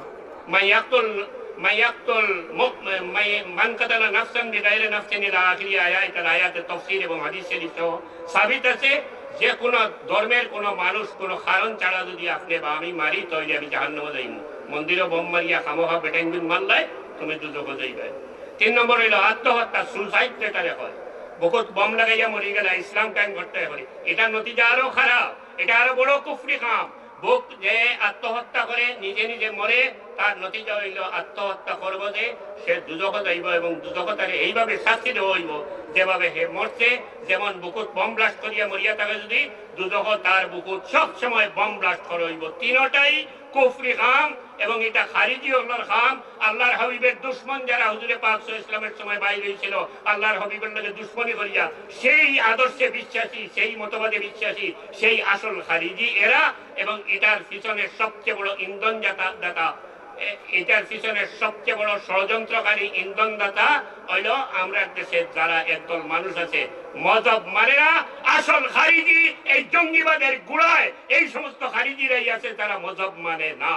মান কাতালা নাফসান বিগাইরি নাফসিন ইলা আখিরি আয়াতের তাফসীর এবং হাদিস শরীফ সহ সাবিত আছে যে কোনো ধর্মের কোনো মানুষ কোনো কারণ ছাড়া যদি আপনি বা আমি মারি তাহলে আমি জাহান্নামে যাইব। মন্দিরে বম মারিয়া খামোখা বেটাইন মারলাই, তুমি দুজকে যাইবে। 3 নম্বর হইল আত্মহত্যা, সুসাইড, যেটা হয় বহুত বম লাগাইয়া মরি গেলে ইসলাম কায়েম করতে হবে। এটা নতিজা আরো খারাপ, এটা আরো বড় কুফরি কাম। বুক যে আত্মহত্যা করে, নিজে নিজে মরে, তার নতিজা হইল আত্মহত্যা করব যে সে দুজকে যাইব এবং দুজকে তারে এইভাবে শাস্তি দেওয়া হইব যেভাবে হে মরছে। যেমন বুকুত বম ব্লাস্ট করিয়া মরিয়া থাকে, যদি দুজক তার বুকুত সব সময় বম ব্লাস্ট করা হইব। তিনটাই কুফরি কাম এবং এটা খারিজি আল্লাহর কাম। আল্লাহর হাবিবের দুশ্মন যারা হুজুরে পাক ইসলামের সময় বাইরে হয়েছিল, আল্লাহর হাবিবের লগে দুশ্মনী করিয়া সেই আদর্শে বিশ্বাসী, সেই মতবাদে বিশ্বাসী, সেই আসল খারিজি এরা। এবং এটার পিছনে সবচেয়ে বড় ইন্ধন দাতা, এটার পিছনে সবচেয়ে বড় ষড়যন্ত্রকারী ইন্ধনদাতা হইল আমরা দেশে যারা একদল মানুষ আছে, মজহব মানে না, আসল খারিজি এই জঙ্গিবাদের গুড়ায় এই সমস্ত খারিজিরাই আছে যারা মজহব মানে না।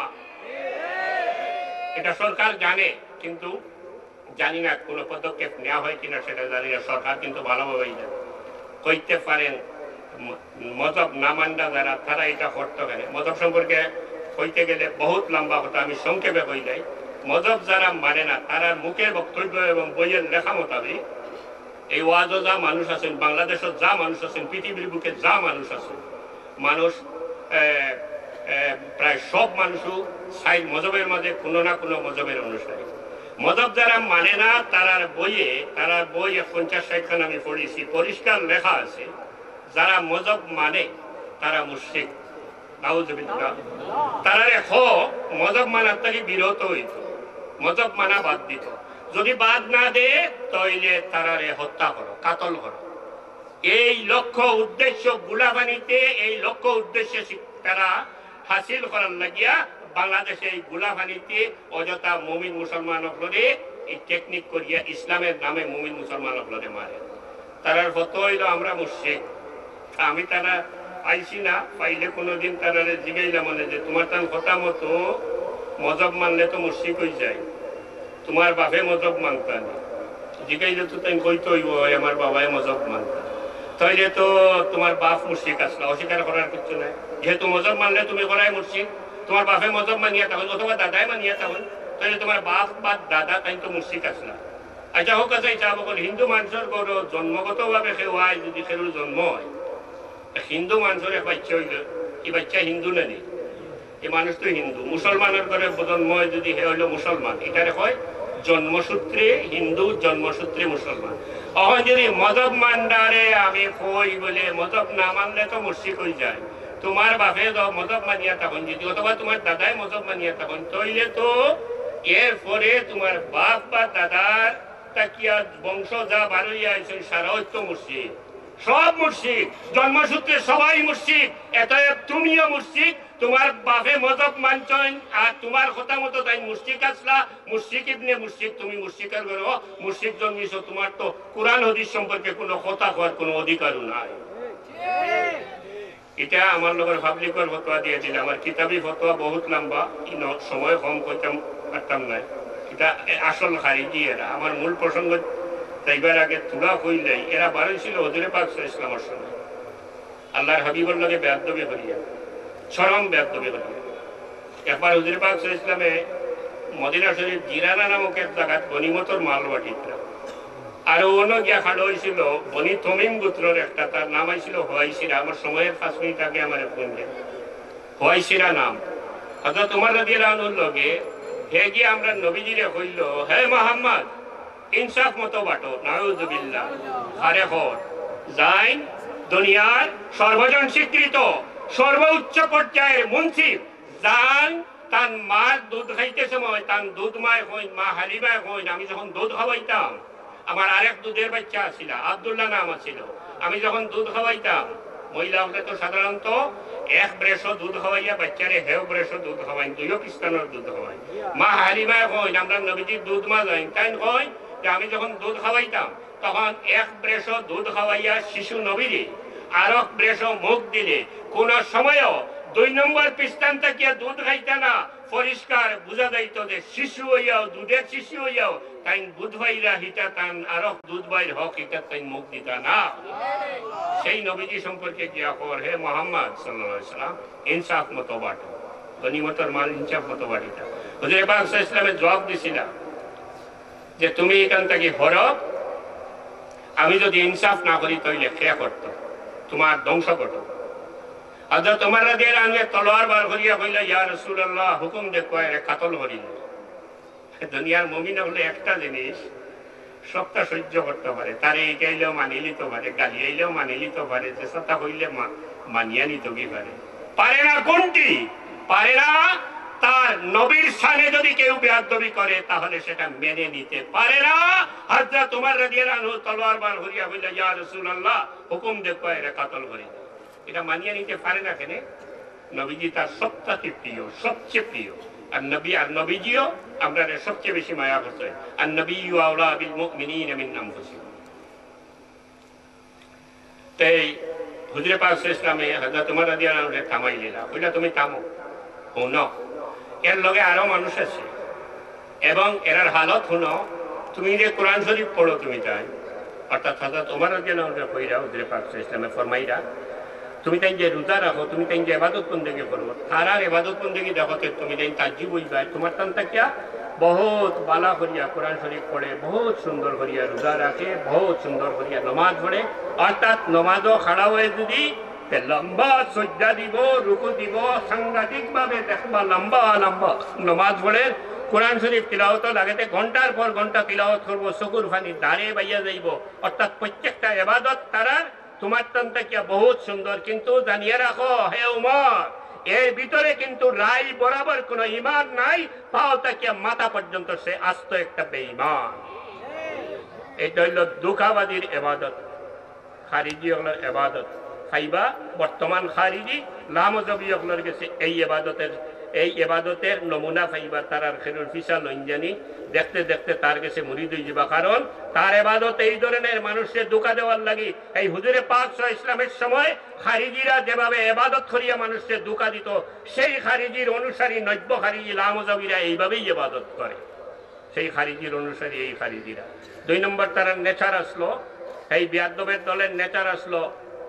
এটা সরকার জানে, কিন্তু জানি না কোনো পদক্ষেপ নেওয়া হয় কিনা সেটা জানি না। সরকার কিন্তু ভালোভাবেই জানে, কইতে পারেন মজহব না মানরা যারা, তারা এটা করতে পারে। মজহব সম্পর্কে হইতে গেলে বহুত লম্বা হতো, আমি সংক্ষেপে কই যাই। মজহব যারা মানে না, তারা মুখের বক্তব্য এবং বইয়ের লেখা মোতাবেক এই ওয়াজও যা মানুষ আছেন, বাংলাদেশত যা মানুষ আছেন, পৃথিবীর বুকে যা মানুষ আছেন, মানুষ প্রায় সব মানুষও সাই মজবের মাঝে কোনো না কোনো মজবের অনুসারী। মজব যারা মানে না তারা বই 50-60খান আমি পড়েছি, পরিষ্কার লেখা আছে যারা মজব মানে তারা মুশরিক, নাউজুবিল্লাহ। তারা মজব মানার থেকে বিরত হইত, মজব মানা বাদ দিত। যদি বাদ না দে তাইলে তারারে হত্যা করো, কাতল করো। এই লক্ষ্য উদ্দেশ্য গুলাবানিতে, এই লক্ষ্য উদ্দেশ্যে তারা হাসিল করার লাগিয়া বাংলাদেশে এই গুলাবানিতে অযথা মুমিন মুসলমান হলে এই টেকনিক করিয়া ইসলামের নামে মুমিন মুসলমান হলে মারে। তারার ফটো হইল আমরা মুশরিক। আমি তারা পাইছি না, পাইলে কোনোদিন তারা জিগাইলাম মানে যে তোমার তার কথা মতো মজব মানলে তো মুশরিক হয়ে যায়, তোমার বাপে মজব মানতা না। জিগাইলে তো তাই কইতে হইব আমার বাবায় মজব মানতা, তাইলে তো তোমার বাপ মুশরিক আসলা, অস্বীকার করার কিছু নাই। যেহেতু মজব মানলে তুমি করাই মুশরিক, তোমার বাপে মজব মানিয়া তখন অথবা দাদাই মানিয়া তখন, তাহলে তোমার বাপ বা দাদা তাই তো মুশরিক আসলা। আচ্ছা হোক, আছে ইচ্ছা বকল হিন্দু মানুষের গরু জন্মগত ভাবে খেওয়াই, যদি খেরুর জন্ম হয় হিন্দু মানুষের এক বাচ্চা হইল, এই বাচ্চা হিন্দু না নেই, এই মানুষ তো হিন্দু। মুসলমানের ঘরে জন্ম হয় যদি হে হইল মুসলমান, এটারে হয় জন্মসূত্রে হিন্দু, জন্মসূত্রে মুসলমান। এখন যদি মজব মান্ডারে আমি কই বলে মজব না মানলে তো মুশরিক হয়ে যায়। তোমার বাপে মজব মানিয়া তখন যদি, অথবা তোমার দাদাই মজব মানিয়া তখন, তইলে তো এরপরে তোমার বাপ বা দাদার তাকিয়া বংশ যা বারইয়া আছে সারাও তো মুশরিক, সব মুশরিক, জন্মসূত্রে সবাই মুশরিক। এতএব তুমিও মুশরিক, তোমার বাপে মজব মানছেন আর তোমার কথা মতো তাই মুশরিক আসলা, মুশরিক ইবনে মুশরিক, তুমি মুশরিকের ঘরে মুশরিক জন্মিছ। তোমার তো কোরআন হাদিস সম্পর্কে কোনো কথা করার কোনো অধিকারও নাই। এটা আমার লগের পাবলিকের ফতোয়া দিয়ে দিলে, আমার কিতাবি ফতোয়া বহুত লম্বা, সময় কম করতাম পারতাম না। এটা আসল খারিজি এরা। আমার মূল প্রসঙ্গ তাইবার আগে তুলা হইলে এরা বাড়িয়েছিল হুজুরে পাক সাল্লাল্লাহু আলাইহি ওয়াসাল্লামের সময়, আল্লাহর হাবিবর লগে বেয়াদবি করিয়া, চরম বেয়াদবি করিয়া। একবার হুজুরে পাক সাল্লাল্লাহু আলাইহি ওয়াসাল্লামে মদিনা শরীফ জিরানা নামক এক জায়গাত গনিমতর মাল বাটিতরা, আর অন্য গিয়া খাড়ো হয়েছিল বনি তমিম গোত্রের একটা, তার নাম হয়েছিল হোয়াইসিরা। আমার সময়ের 5 মিনিট আগে আমার ফোন দেন, হোয়াইসিরা নাম। হযরত ওমর রাদিয়াল্লাহু আনহুর লগে হে গিয়ে আমরা নবীজিরে কইল, হে মুহাম্মদ ইনসাফ মতো বাটো, নাউযুবিল্লাহ। আরে হর যাই দুনিয়ার সর্বজন স্বীকৃত সর্বোচ্চ পর্যায়ের মুন্সিফ যান, তার মার দুধ খাইতে সময় তার দুধ মায় হইন, মা হালিমায় হইন। আমি যখন দুধ খাওয়াইতাম, আমার আরেক দুধের বাচ্চা ছিল, আব্দুল্লাহ নাম ছিল। আমি যখন দুধ খাওয়াইতাম, মহিলা হলে তো সাধারণত 1 ব্রেশো দুধ খাওয়াইয়া বাচ্চারে হেও ব্রেশো দুধ খাওয়াইন, 2 কিস্তানোর দুধ খাওয়াইন। মা হালিমায় হইন, আমরা নবীজির দুধ মা যাইন, তাই কই যে আমি যখন দুধ খাওয়াইতাম তখন 1 ব্রেশো দুধ খাওয়াইয়া শিশু নবীরে আর 1 ব্রেশো মুখ দিলে কোন সময়ও 2 নম্বর পিস্তান থেকে দুধ খাইতা না। পরিষ্কার বুঝা যাইত যে শিশু হইয়াও, দুধের শিশু হইয়াও তাই দুধ ভাইরা হিটা তান আর দুধ ভাইর হক হিটা তাই মুখ দিতা না। সেই নবীজি সম্পর্কে গিয়া কর, হে মুহাম্মদ সাল্লাল্লাহু আলাইহি ওয়াসাল্লাম ইনসাফ মতো বাটো, গনিমতের মাল ইনসাফ মতো বাটিটা। হুজুর পাক সাল্লাল্লাহু আলাইহি ওয়াসাল্লামের জবাব দিছিলা যে তুমি এখান থেকে হরব, আমি যদি ইনসাফ না করি তাইলে খেয়া করত, তোমার ধ্বংস করত। হযরত ওমর রাদিয়াল্লাহু আনহু তলোয়ার বার করিয়া কইলা, ইয়া রাসূলুল্লাহ হুকুম দেখো এর কাতল করিল। দুনিয়ার মুমিন হলে একটা জিনিস সবটা সহ্য করতে পারে, তারে এটাইলেও মানিয়ে নিতে পারে, গালি আইলেও মানিয়ে নিতে পারে, যে সাথে হইলে মানিয়া নিতে কি পারে না। কোনটি পারে না? তার নবীর শানে যদি কেউ বেয়াদবি করে তাহলে সেটা মেনে নিতে পারে না। হযরত ওমর রাদিয়াল্লাহু আনহু তলোয়ার বার করিয়া কইলা, ইয়া রাসূলুল্লাহ হুকুম দেখো এর কাতল করিল। এটা মানিয়ে নিতে পারে না কেন? নবীজি তার সবচেয়ে প্রিয়, সবচেয়ে প্রিয়। আর নবীজিও আমরা সবচেয়ে বেশি মায়া করতে। আর নবী আওলা বিল মুমিনিনা মিন আনফুসিহিম। তাই হুজুরে পাক সাল্লাল্লাহু আলাইহি ওয়াসাল্লামে হযরত ওমর রাদিয়াল্লাহু আনহু থামাইলেন, কইলা তুমি থামো, শুনো এর লগে আরো মানুষ আছে এবং এরার হালত শুনো। তুমি যে কোরআন শরীফ পড়ো তুমি তাই, অর্থাৎ হযরত ওমর রাদিয়াল্লাহু আনহু কইরা হুজুরে পাক সাল্লাল্লাহু আলাইহি ওয়াসাল্লামে ফরমাইরা, তুমি তাই যে রোজা রাখো, তুমি তাই যে ইবাদত বন্দেগি করবো, তারার ইবাদত বন্দেগি দেখতে তুমি তাই তাজ্জুব হইবা, তোমার তান তাকিয়া বহুত বালা করিয়া কোরআন শরীফ পড়ে, বহুত সুন্দর করিয়া রোজা রাখে, বহুত সুন্দর করিয়া নমাজ পড়ে। অর্থাৎ নমাজও খাড়া হয়ে যদি লম্বা সজ্জা দিব, রুকু দিব, সাংঘাতিক ভাবে দেখবা লম্বা লম্বা নমাজ পড়ে। কোরআন শরীফ তিলাওয়াত লাগেতে ঘন্টার পর ঘন্টা তিলাওয়াত করবো, চকুর ফানি দাঁড়িয়ে বাইয়া যাইব। অর্থাৎ প্রত্যেকটা এবাদত তারা তোমার তন্ত্রিকা বহুত সুন্দর। কিন্তু জানিয়ে রাখো হে উমর, এর ভিতরে কিন্তু রাই বরাবর কোন ইমান নাই, পাও তাকিয়া মাথা পর্যন্ত সে আস্ত একটা বেঈমান। এটা হইল দুঃখাবাদীর এবাদত, খারিজি হল এবাদত। খাইবা বর্তমান খারিজি লামজবি হলর গেছে এই এবাদতের নমুনা পাইবা তারার খেরুর ফিসা লঞ্জানি দেখতে দেখতে তার কাছে মুরিদ হয়ে যাবা। কারণ তার এবাদত এই ধরনের মানুষের ধোঁকা দেওয়ার লাগি। এই হুজুরে পাক সাল্লাল্লাহু আলাইহি ইসলামের সময় খারিজিরা যেভাবে এবাদত করিয়া মানুষের ধোঁকা দিত, সেই খারিজির অনুসারী নব্য খারিজি লামজবিরা এইভাবেই এবাদত করে। সেই খারিজির অনুসারী এই খারিজিরা। 2 নম্বর তারা নেচার আসলো, এই বিয়াদ্দবের দলের নেচার আসলো,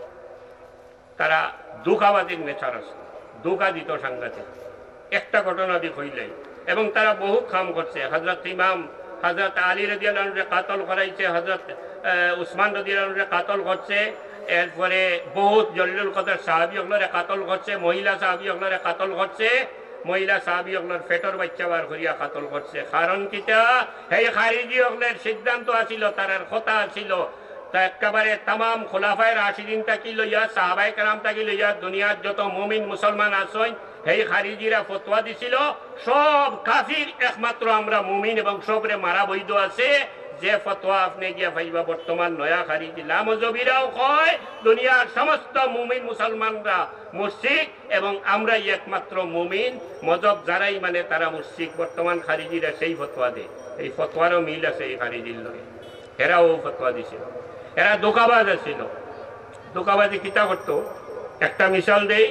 তারা ধোঁকাবাদীর নেচার আসলো, ধোঁকা দিত সাংঘাতিক। একটা ঘটনা দিক হইলে এবং তারা বহু কাম করছে। হযরত ইমাম হযরত আলী রাদিয়াল্লাহু আনহু কাতল করাইছে, হযরত উসমান রাদিয়াল্লাহু আনহু কাতল করছে। এরপরে বহুত জলিলুল কদর সাহাবী হলরে কাতল করছে, মহিলা সাহাবী হলরে কাতল করছে, মহিলা সাহাবী হলর ফেটর বাচ্চা বার করিয়া কাতল করছে। কারণ কিটা এই খারিজি হলের সিদ্ধান্ত আছিল, তার কথা ছিল তা একেবারে তাম খোলাফায়ে রাশিদিন তাকি লইয়া সাহাবায়ে কেরাম তাকি লইয়া দুনিয়ার যত মুমিন মুসলমান আছেন এই খারিজিরা ফতোয়া দিছিল সব কাফির, একমাত্র আমরা মুমিন এবং সবরে মারা বৈধ আছে। যে ফতোয়া আপনি গিয়া পাইবা বর্তমান নয়া খারিজি লামজবিরাও কয় দুনিয়ার সমস্ত মুমিন মুসলমানরা মুশরিক এবং আমরাই একমাত্র মুমিন, মজব যারাই মানে তারা মুশরিক। বর্তমান খারিজিরা সেই ফতোয়া দেয়। এই ফতোয়ারও মিল আছে এই খারিজির লগে। এরাও ফতোয়া দিছিল, এরা ধোঁকাবাজ আছিল। ধোঁকাবাজি কিতা করতো, একটা মিসাল দেই,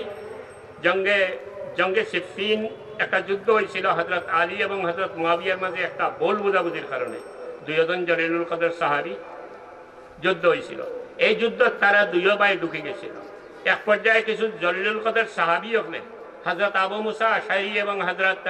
জঙ্গে সিফিন একটা যুদ্ধ হয়েছিল হযরত আলী এবং হযরত মুয়াবিয়ার মাঝে একটা ভুল বুঝাবুঝির কারণে। 2 জন জলিলুল কদর সাহাবী যুদ্ধ হয়েছিল। এই যুদ্ধ তারা 2 ভাই ঢুকে গেছিল। এক পর্যায়ে কিছু জলিলুল কদর সাহাবী হলেন হযরত আবু মুসা আশআরী এবং হযরত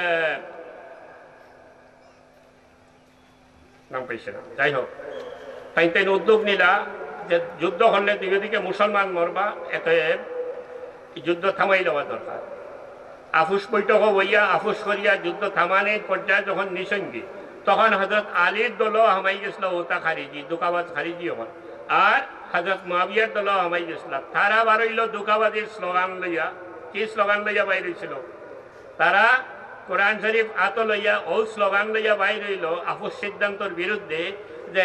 নাম পাইছে না, যাই হোক, তাই উদ্যোগ নিলা যে যুদ্ধ হলে দিকে মুসলমান মরবা, এতএব যুদ্ধ থামাই দেওয়া দরকার। আফুস বৈঠক হইয়া আফুস করিয়া যুদ্ধ থামানোর পর্যায়ে যখন নিসঙ্গী, তখন হযরত আলীর দল হামাই গেছিল ওটা খারিজি, ধোঁকাবাজ খারিজি হন। আর হযরত মুয়াবিয়ার দল হামাই গেছিল। তারা বারইল ধোঁকাবাজির স্লোগান লইয়া। কি স্লোগান লইয়া বাইর হইছিল? তারা কোরআন শরীফ আত লইয়া ও স্লোগান লইয়া বাইর হইল আফুস সিদ্ধান্তর বিরুদ্ধে যে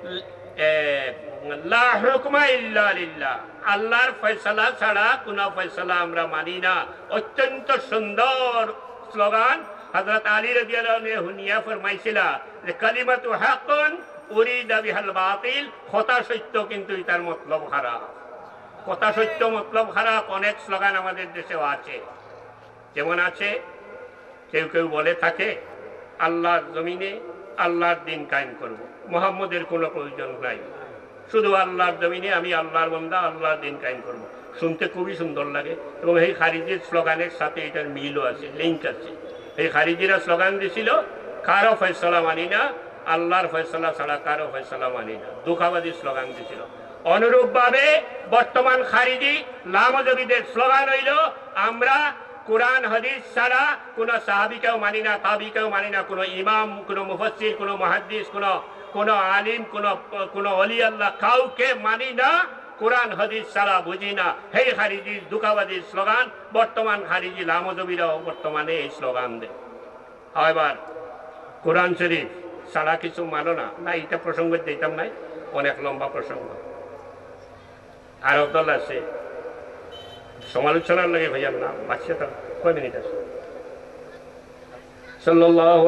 লা হুকমা ইল্লা লিল্লাহ, আল্লাহর ফয়সালা ছাড়া কোনো ফয়সালা আমরা মানি না। অত্যন্ত সুন্দর স্লোগান। হযরত আলী রাদিয়াল্লাহু আনহু হুনিয়া ফরমাইছিলা যে কালিমাতু হাক্কুন উরিদা বিহাল বাতিল, কথা সত্য কিন্তু এটার মতলব খারাপ। কথা সত্য মতলব খারাপ। অনেক স্লোগান আমাদের দেশেও আছে। যেমন আছে কেউ কেউ বলে থাকে আল্লাহর জমিনে আল্লাহর দিন কায়েম করব, মুহাম্মদের কোনো প্রয়োজন নাই, শুধু আল্লাহর জমিনে আমি আল্লাহর বান্দা, আল্লাহর দিন কায়েম করব। শুনতে খুবই সুন্দর লাগে এবং এই খারিজির স্লোগানের সাথে এটার মিলও আছে, লিঙ্ক আছে। এই খারিজিরা স্লোগান দিছিল কারো ফয়সালা মানি না, আল্লাহর ফয়সালা ছাড়া কারো ফয়সালা মানি না। ধোঁকাবাজি স্লোগান দিছিল। অনুরূপভাবে বর্তমান খারিজি লামজবিদের স্লোগান হইল আমরা কোরআন হাদিস ছাড়া কোনো সাহাবীকেও মানি না, তাবিকেও মানি না, কোনো ইমাম, কোনো মুফাসসির, কোনো মুহাদ্দিস, কোনো আলিম, কোনো ওলি আল্লাহ কাউকে মানি না, কোরআন হাদিস ছাড়া বুঝি না। হে খারিজির ধোঁকাবাজির স্লোগান। বর্তমান খারিজি লামজবিরাও বর্তমানে এই স্লোগান দেয়। এবার কোরআন শরীফ ছাড়া কিছু মানো না, না এটা প্রসঙ্গ দিতাম নাই, অনেক লম্বা প্রসঙ্গ। আরো দল আছে সমালোচনার লাগে ভাইয়ার নাম বাচ্চাটা কয় মিনিট আছে। সাল্লাল্লাহু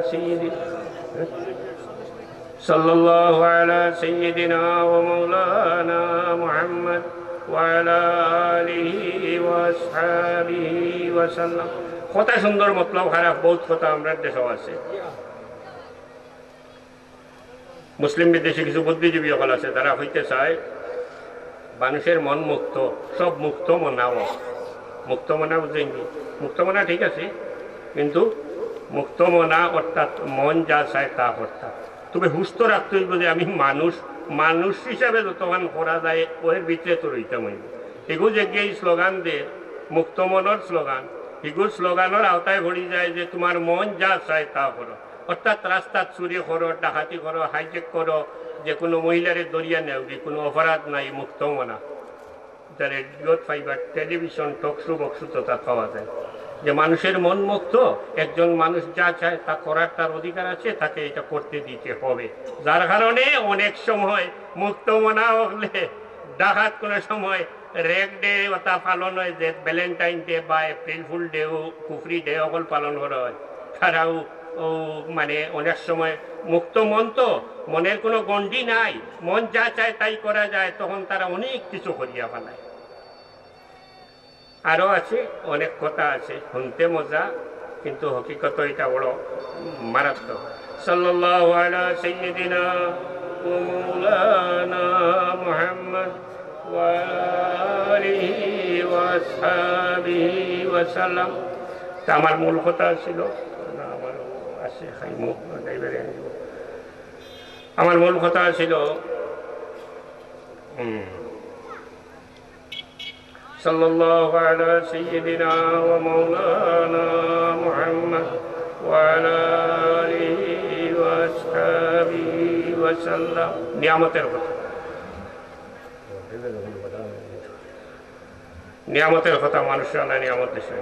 আলা সাইয়্যিদিনা ওয়া মাওলানা মুহাম্মদ ওয়া আলা আলিহি ওয়া আসহাবিহি ওয়া সাল্লাম। কথা সুন্দর, মতলব খারাপ, বহুত কথা আমরা দেশেও আছে। মুসলিম বিদেশি কিছু বুদ্ধিজীবী সকল আছে, তারা হইতে চায় মানুষের মন মুক্ত, সব মুক্ত মনাও। মুক্ত মনা বুঝেননি? মুক্ত মনা ঠিক আছে, কিন্তু মুক্ত মনা অর্থাৎ মন যা চায় তা করতাম। তবে সুস্থ রাখতে হইব যে আমি মানুষ হিসাবে যতক্ষণ করা যায় ওর ভিতরে তো রইতাম হইব। এগু যে এই স্লোগান দে মুক্ত মনের স্লোগান, এগুলো স্লোগানের আওতায় ভরি যায় যে তোমার মন যা চায় তা করো, অর্থাৎ রাস্তাত চুরি করো, ডাকাতি করো, হাইজেক করো, যে কোনো মহিলারে দরিয়া নেওগি, কোনো অপরাধ নাই, মুক্ত মনা। রেডিওত ফাইবার টেলিভিশন টকশো বক্সু তো তা পাওয়া যায় যে মানুষের মন মুক্ত, একজন মানুষ যা চায় তা করার তার অধিকার আছে, তাকে এটা করতে দিতে হবে। যার কারণে অনেক সময় মুক্ত মনা হলে ডাকাত কোনো সময় রেক ডে ওটা পালন হয়, যে ভ্যালেন্টাইন ডে বা এপ্রিল ফুল ডেও কুফরি ডে অকল পালন করা হয়। তারাও মানে অনেক সময় মুক্ত মন তো, মনের কোনো গণ্ডি নাই, মন যা চায় তাই করা যায়, তখন তারা অনেক কিছু করিয়া ফেলায়। আরও আছে অনেক কথা আছে, শুনতে মজা, কিন্তু হকিকত এটা বড় মারাত্মক। সাল্লাল্লাহু আলা সাইয়্যিদিনা ওয়া মাওলানা মুহাম্মদ ওয়া আলিহি ওয়া আসহাবিহি ওয়া সাল্লাম। তা আমার মূল কথা ছিল, আমার মূল কথা ছিল সাল্লাল্লাহু আলা সাইয়্যিদিনা ওয়া মাওলানা মুহাম্মদ ওয়া আলা আলিহি ওয়া আসহাবিহি ওয়া সাল্লাম। নিয়ামতের কথা, নিয়ামতের কথা, মানুষের আল্লাহ নিয়ামত দিয়েছে।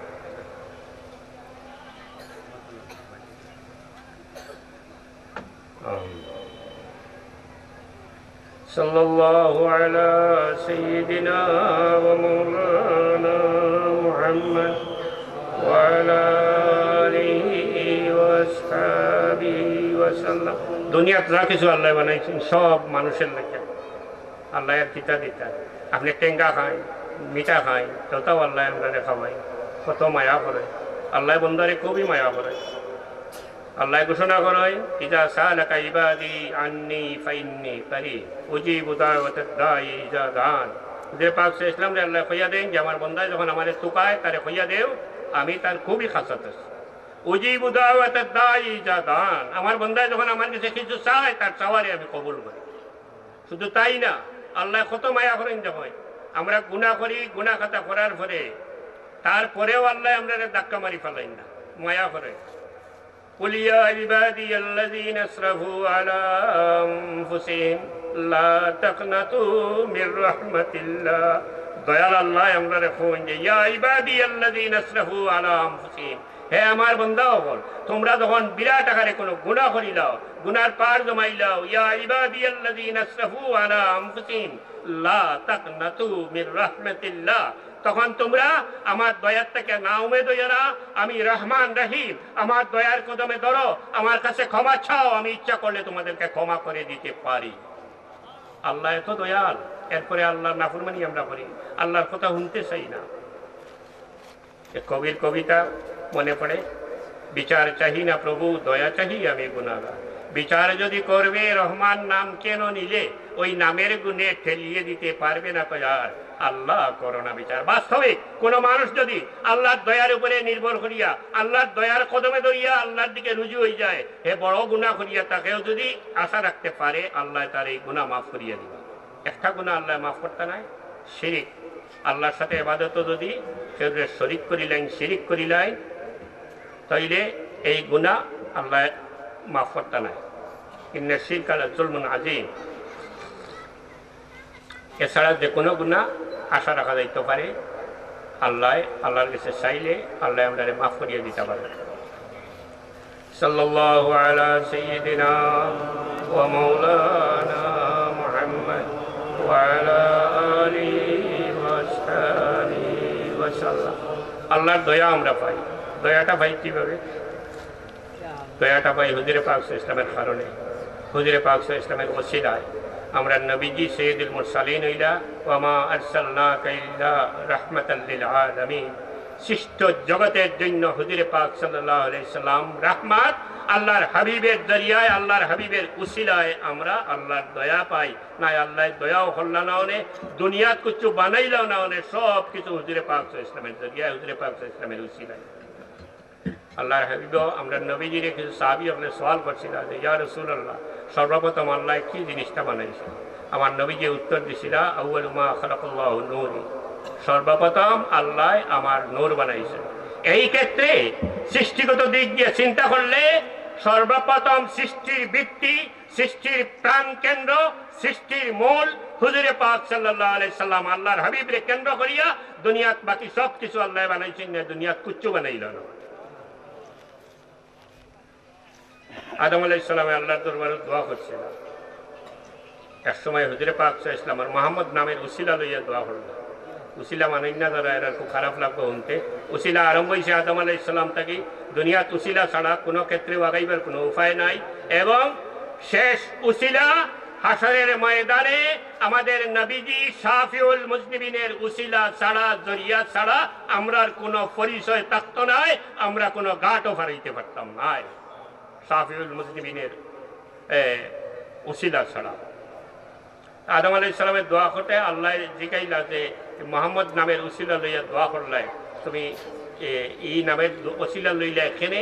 সাল্লাল্লাহু আলা সাইয়্যিদিনা ওয়া মাওলানা মুহাম্মদ ওয়া আলা আলিহি ওয়া আসহাবিহি ওয়া সাল্লাম। দুনিয়াত যা কিছু আল্লাহ বানাইছেন সব মানুষের লাগে। আল্লাহ এর কিতা দিতা, আপনি টেঙ্গা খাই, মিঠা খাই, ততাও আল্লাহ আমরা খাওয়াই, কত মায়া করে আল্লাহ, বন্দারে খুবই মায়া করে। আল্লাহ ঘোষণা করেন, ইজা সালাকা ইবাদি আন্নি ফাইন্নি কারীব উজিবু দাওয়াতাদ দাঈ ইজা দান। যে পাক ইসলাম রে আল্লাহ কইয়া দেন যে আমার বন্দায় যখন আমারে তুকায় তারে কইয়া দেও আমি তার খুবই খাসাত আছি। উজিবু দাওয়াতাদ দাঈ ইজা দান, আমার বন্দায় যখন আমার কাছে কিছু চায় তার চাওয়ারে আমি কবুল করি। শুধু তাই না, আল্লাহ কত মায়া করেন, যখন আমরা গুনাহ করি, গুনাহ খাতা করার পরে তারপরেও আল্লাহ আমরা ধাক্কা মারি ফেলাই না, মায়া করে। قل يا عبادي الذين اسرفوا على أنفسهم لا تقنطوا من رحمة الله। দয়াল আল্লাহ আমরা দেখুন যে ইয়া ইবাদি আল্লাযীনা আসরাফু আলা আনফুসিহিম, হে আমার বান্দা হল, তোমরা যখন বিরাট আকারে কোনো গুনাহ করিলাও, গুনার পার জমাইলাও, ইয়া ইবাদি আল্লাযীনা আসরাফু আলা আনফুসিহিম লা তাকনাতু মির রাহমাতিল্লাহ, তখন তোমরা আমার দয়ার থেকে না উমেদ হইয়া না, আমি রহমান রহিম, আমার দয়ার কদমে ধরো, আমার কাছে ক্ষমা চাও, আমি ইচ্ছা করলে তোমাদেরকে ক্ষমা করে দিতে পারি। আল্লাহ এত দয়াল, এরপরে আল্লাহর নাফরমানি আমরা করি, আল্লাহর কথা শুনতে চাই না। কবির কবিতা মনে পড়ে, বিচার চাহি না প্রভু, দয়া চাহি আমি গুনাহগার। বিচার যদি করবে রহমান নাম কেন নিলে, ওই নামের গুণে ঠেলিয়ে দিতে পারবে না কয়ার, আল্লাহ করোনা বিচার। বাস্তবে কোন মানুষ যদি আল্লাহর দয়ার উপরে নির্ভর করিয়া, আল্লাহর দয়ার কদমে ধরিয়া আল্লাহর দিকে রুজু হয়ে যায়, হে বড় গুনাহ করিয়া তাকেও যদি আশা রাখতে পারে, আল্লাহ তার এই গুনাহ মাফ করিয়া দিবা। একটা গুনাহ আল্লাহ মাফ করতে নাই, শিরিক। আল্লাহর সাথে ইবাদত যদি কেউ শরিক করিলেন, শিরিক করিলেন, তাইলে এই গুনাহ আল্লাহ মাফ করতে নাই। ইন্না শিরকা লাযুলমুন আযীম। এছাড়া যে কোনো গুনাহ আশা রাখা যাইতে পারে, আল্লাহর কাছে চাইলে আল্লাহ আমাদের মাফ করিয়ে দিতে পারে। সাল্লাল্লাহু আলা সাইয়্যিদিনা ওয়া মাওলানা মুহাম্মদ ওয়া আলা আলিহি ওয়া আসহাবিহি ওয়া সাল্লাম। আল্লাহর দয়া আমরা পাই। দয়াটা পাই কিভাবে? দয়াটা পাই হুজুরে পাক সাল্লাল্লাহু আলাইহি ওয়াসাল্লামের কারণে, হুজুরে পাক সাল্লাল্লাহু আলাইহি ওয়াসাল্লামের ওসিলায়। আমরা নবীজি সৈয়দুল মুরসালিন হইলা, ওয়া মা আরসালনাকা ইল্লা রাহমাতাল লিল আলামিন, সৃষ্ট জগতের জন্য হুজুরে পাক সাল্লাল্লাহু আলাইহি সাল্লাম রাহমাত। আল্লাহর হাবিবের জরিয়ায়, আল্লাহর হাবিবের উসিলায় আমরা আল্লাহর দয়া পাই। না আল্লাহর দয়াও হল্লা না হলে, দুনিয়াত কিছু বানাইলাও না হলে, সব কিছু হুজুরে পাক সাল্লাল্লাহু আলাইহি ওয়াসাল্লামের জরিয়ায়, হুজুরে পাক সাল্লাল্লাহু আলাইহি ওয়াসাল্লামের উসিলায়। আল্লাহর হাবিব আমরা নবীজিরে কিছু সাহাবী আপনি সওয়াল করছিলেন যে ইয়া রাসূলুল্লাহ সর্বপ্রথম আল্লাহ কি জিনিসটা বানাইছে? আমার নবীজি উত্তর দিছিল আউয়ালু মা খালাকাল্লাহু নূর, সর্বপ্রথম আল্লাহ আমার নূর বানাইছে। এই ক্ষেত্রে সৃষ্টিগত দিক দিয়ে চিন্তা করলে সর্বপ্রথম সৃষ্টির ভিত্তি, সৃষ্টির প্রাণ কেন্দ্র, সৃষ্টির মূল হুজুরে পাক সাল্লাল্লাহু আলাইহি সাল্লাম আল্লাহর হাবিবরে কেন্দ্র করিয়া দুনিয়াত বাকি সব কিছু আল্লাহ বানাইছেন না, দুনিয়াত কিচ্ছু বানাইল না। আদম আলাইহিস সালামে আল্লাহর দরবারে দোয়া করছিল। এক সময় হুজুরে পাক সাল্লাল্লাহু আলাইহি সাল্লাম মুহাম্মদ নামের উসিলা লইয়া দোয়া করলেন। উসিলা মানেন না যারা, এরা খুব খারাপ লাগবে শুনতে। উসিলা আরম্ভ হয়েছে আদম আলাইহিস সালাম থেকে। দুনিয়াত উসিলা ছাড়া কোনো ক্ষেত্রে আগাইবার কোনো উপায় নাই, এবং শেষ উসিলা হাসরের ময়দানে আমাদের নবীজি শাফিউল মুজনিবিনের উসিলা ছাড়া, জরিয়া ছাড়া আমরার কোনো পরিচয় থাকতো নাই, আমরা কোনো ঘাটও ফারাইতে পারতাম নাই শাফিউল মুজনিবিনের উসিলা ছাড়া। আদম আলাইহিস সালামের দোয়া করতে আল্লাহ জিজ্ঞাইলা যে মোহাম্মদ নামের উসিলা লইয়া দোয়া করলাই, তুমি এই নামের উসিলা লইলা এখানে?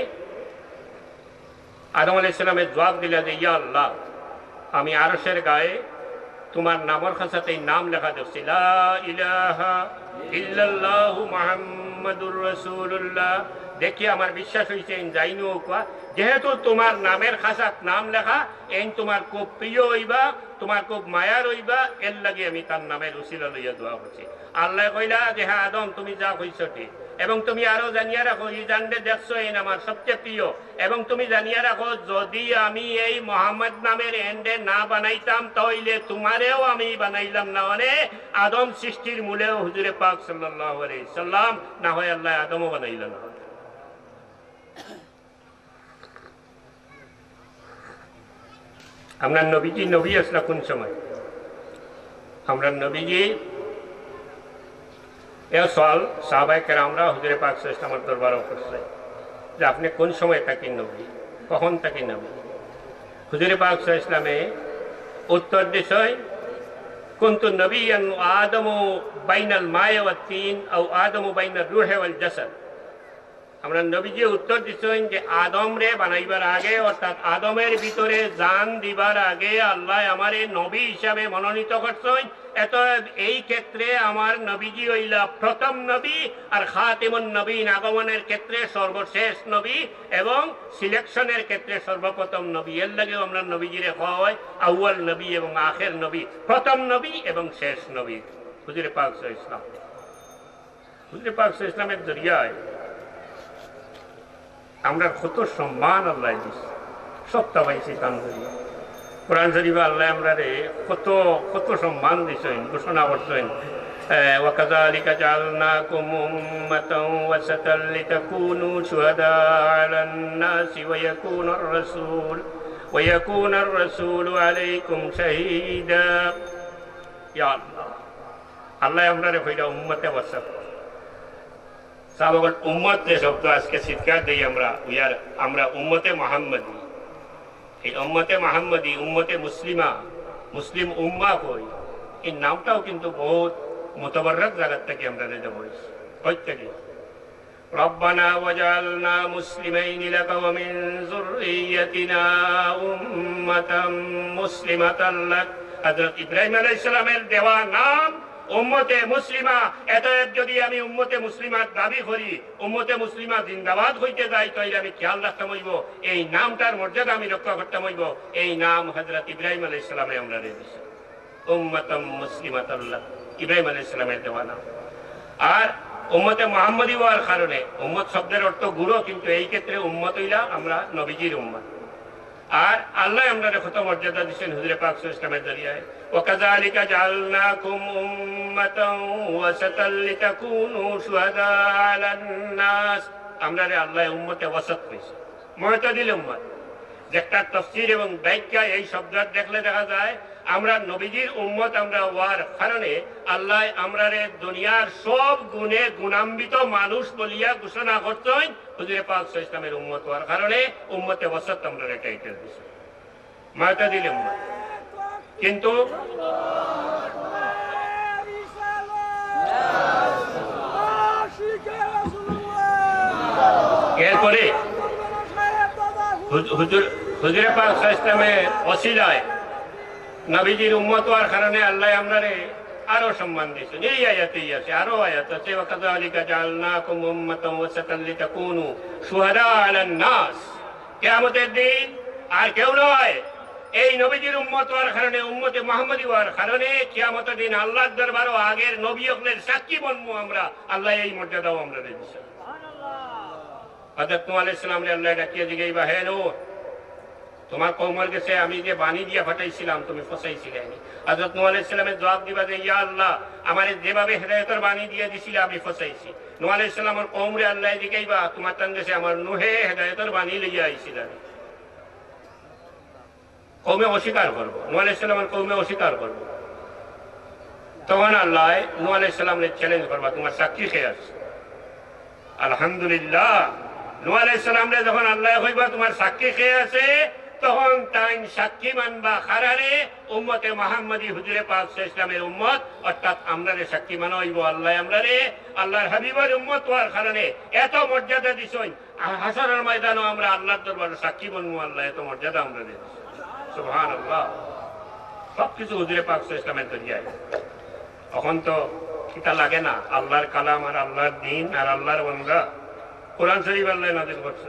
আদম আলাইহিস সালামের জবাব দিলা যে ইয়া আল্লাহ, আমি আরশের গায়ে তোমার নামের খাসাতে নাম লেখা দেখছি, লা ইলাহা ইল্লাল্লাহু মুহাম্মাদুর রাসূলুল্লাহ। দেখি আমার বিশ্বাস হয়েছে যাইনো কোয়া, যেহেতু তোমার নামের খাসাত নাম লেখা, এই তোমার খুব প্রিয় হইবা, তোমার খুব মায়া রইবা, এর লাগে আমি তার নামের উসিলা লইয়া দোয়া করছি। আল্লাহ কইলা যে হ্যাঁ আদম, তুমি যা কইছ ঠিক, এবং তুমি আরো জানিয়া রাখো এই জানলে দেখছো এই আমার সবচেয়ে প্রিয়, এবং তুমি জানিয়া রাখো যদি আমি এই মোহাম্মদ নামের এন্ডে না বানাইতাম তাহলে তোমারেও আমি বানাইলাম না, মানে আদম সৃষ্টির মূলেও হুজুরে পাক সাল্লাল্লাহু আলাইহি সাল্লাম, না হয় আল্লাহ আদমও বানাইল না। আমরা নবীজি নবী আসলা কোন সময়? আমরা নবীজি এ সওয়াল সাহাবায়ে কেরামরা হুজুরে পাক সাল্লাল্লাহু আলাইহি ওয়াসাল্লামের দরবারে করছে যে আপনি কোন সময় থাকি নবী, কখন থাকি নবী? হুজুরে পাক সাল্লাল্লাহু আলাইহি ওয়াসাল্লামে উত্তর দিছেন কুনতু নবিয়ান আদমু বাইনাল মায়ে ওয়াত তিন আও আদমু বাইনার রূহে ওয়াল জাসাদ। আমরা নবীজি উত্তর দিচ্ছেন যে আদম রে বানাইবার আগে, অর্থাৎ আদমের ভিতরে জান দিবার আগে আল্লাহ আমারে নবী হিসাবে মনোনীত করছেন। এত এই ক্ষেত্রে আমার নবীজি হইলা প্রথম নবী, আর খাতিমুন নবীন আগমনের ক্ষেত্রে সর্বশেষ নবী, এবং সিলেকশনের ক্ষেত্রে সর্বপ্রথম নবী। এর লাগেও আমরা নবীজিরে খাওয়া হয় আউয়াল নবী এবং আখের নবী, প্রথম নবী এবং শেষ নবী হুজুরে পাক সাল্লাল্লাহু আলাইহি ওয়াসাল্লাম। হুজুরে পাক সাল্লাল্লাহু আলাইহি ওয়াসাল্লামের জরিয়ায় আমরা কত সম্মান আল্লাহ দিচ্ছে, সত্তা পাইছি কান করিয়া। কোরআন শরীফে আল্লাহ আমরা রে কত কত সম্মান দিচ্ছেন, ঘোষণা করছেন ওয়াকাযালিকা জাআলনাকুম উম্মাতান ওয়াসাতাল লিতাকুনু শুহাদা আলান নাসি ওয়া ইয়াকুনার রাসূলু আলাইকুম শাহীদা। ইয়া আল্লাহ, আল্লাহ আমরা রে কইরা উম্মতে ওয়াসাত সাহাবাগণ উম্মত যে শব্দ আজকে চিৎকার দিই আমরা উম্মতে মুহাম্মদী। এই উম্মতে মুহাম্মদী, উম্মতে মুসলিমা, মুসলিম উম্মাহ কই, এই নামটাও কিন্তু বহুত মুতাবাররাক জায়গা থেকে আমরা নিতে বলছি। কই থেকে? রব্বানা ওয়াজআলনা মুসলিমাইনি লাকা ওয়া মিন যুররিয়্যাতিনা উম্মাতাম মুসলিমাতান লাক। হযরত ইব্রাহিম আলাইহিস সালামের দেওয়া নাম উম্মতে মুসলিমা। এতএব যদি আমি উম্মতে মুসলিমার দাবি করি, উম্মতে মুসলিমা জিন্দাবাদ হইতে যাই, তাইলে আমি খেয়াল রাখতাম হইব এই নামটার মর্যাদা আমি রক্ষা করতাম হইব। এই নাম হযরত ইব্রাহিম আলাইহিস সালামে আমরা দিয়েছি, উম্মাতাম মুসলিমাতাল্লাহ, ইব্রাহিম আলাইহিস সালামের দেওয়া নাম। আর উম্মতে মুহাম্মদী হওয়ার কারণে উম্মত শব্দের অর্থ গুরু, কিন্তু এই ক্ষেত্রে উম্মত হইলা আমরা নবীজির উম্মত। আর আল্লাহ আমরা কত মর্যাদা দিচ্ছেন হুজুরে পাক সাল্লাল্লাহু আলাইহি ওয়াসাল্লামের জরিয়ায়, ওয়াকাযালিকা জাআলনাকুম উম্মাতান ওয়াসাতাল লিতাকুনু শুহাদা আলান নাস। আমরা রে আল্লাহ উম্মতে ওয়াসাত কইছে, মুতাদিল উম্মত। যেটা তাফসীর এবং ব্যাখ্যা এই শব্দ দেখলে দেখা যায় আমরা নবীজির উম্মত আমরা হওয়ার কারণে আল্লাহ আমরা রে দুনিয়ার সব গুণে গুণান্বিত মানুষ বলিয়া ঘোষণা করছেন। হুজুরে পাক সাল্লাল্লাহু আলাইহি ওয়াসাল্লামের উম্মত হওয়ার কারণে উম্মতে ওয়াসাত আমরা রে টাইটেল দিছে, মুতাদিল উম্মত। কিন্তু রাসূলুল্লাহ এরপরে হুজুরে পাক সাল্লাল্লাহু আলাইহি ওয়াসাল্লামের ওসিলায় নবীজির উম্মত হওয়ার কারণে আল্লাহ আমরারে আরো সম্মান দিয়েছেন। এই আয়াতেই আছে, আরো আয়াত আছে, ওয়াকাযালিকা জাআলনাকুম উম্মাতান ওয়াসাতান লিতাকুনু শুহাদা আলান নাস। কিয়ামতের দিন আর কেউ নয়, এই নবীজির উম্মত হওয়ার কারণে, উম্মতে মুহাম্মদী হওয়ার কারণে কিয়ামতের দিন আল্লাহর দরবারও আগের নবী হকলের সাক্ষী বনবো আমরা। আল্লাহ এই মর্যাদাও আমরা দিয়েছেন। হযরত নূহ আলাইহিস সালাম রে আল্লাহ ডাকিয়ে জিগাইবা, হে নূহ, তোমার কওমের কাছে আমি যে বাণী দিয়া পাঠাইছিলাম তুমি ফসাইছিলে। হযরত নূহ আলাইহিস সালামের জবাব দিবা যে, ইয়া আল্লাহ, আমারে যেভাবে হেদায়েতের বাণী দিয়ে দিছিলে আমি ফসাইছি। নূহ আলাইহিস সালামের কওমরে আল্লাহ জিগাইবা, তোমার তান কাছে আমার নূহে হেদায়েতের বাণী লইয়া আইছিলেন। কওমে অস্বীকার করবো, নূহ আলাইহিস সালামের কওমে অস্বীকার করবো। তখন আল্লাহ নূহ আলাইহিস সালামকে চ্যালেঞ্জ করবা, তোমার সাক্ষী কে আছে? আলহামদুলিল্লাহ, নূহ আলাইহিস সালামরে যখন আল্লাহ কইবা তোমার সাক্ষী কে আছে, তখন তাই সাক্ষী মানবা খারারে উম্মতে মুহাম্মদী হুজুরে পাক সাল্লাল্লাহু আলাইহি ওয়াসাল্লামের উম্মত, অর্থাৎ আমরারে সাক্ষী মানা হইব। আল্লাহ আমরারে আল্লাহর হাবিবের উম্মত হওয়ার কারণে এত মর্যাদা দিছেন। হাসরের ময়দানও আমরা আল্লাহর দরবারে সাক্ষী বনবো। আল্লাহ এত মর্যাদা আমরা দিয়েছেন। সুবহানাল্লাহ। সবকিছু হুজুরে পাক সাল্লাল্লাহু আলাইহি ওয়াসাল্লামের জরিয়ায়। এখন তো কিতা লাগে না, আল্লাহর কালাম আর আল্লাহর দ্বীন আর আল্লাহর বান্দা। কোরআন শরীফ আল্লাহ নাযিল করছে।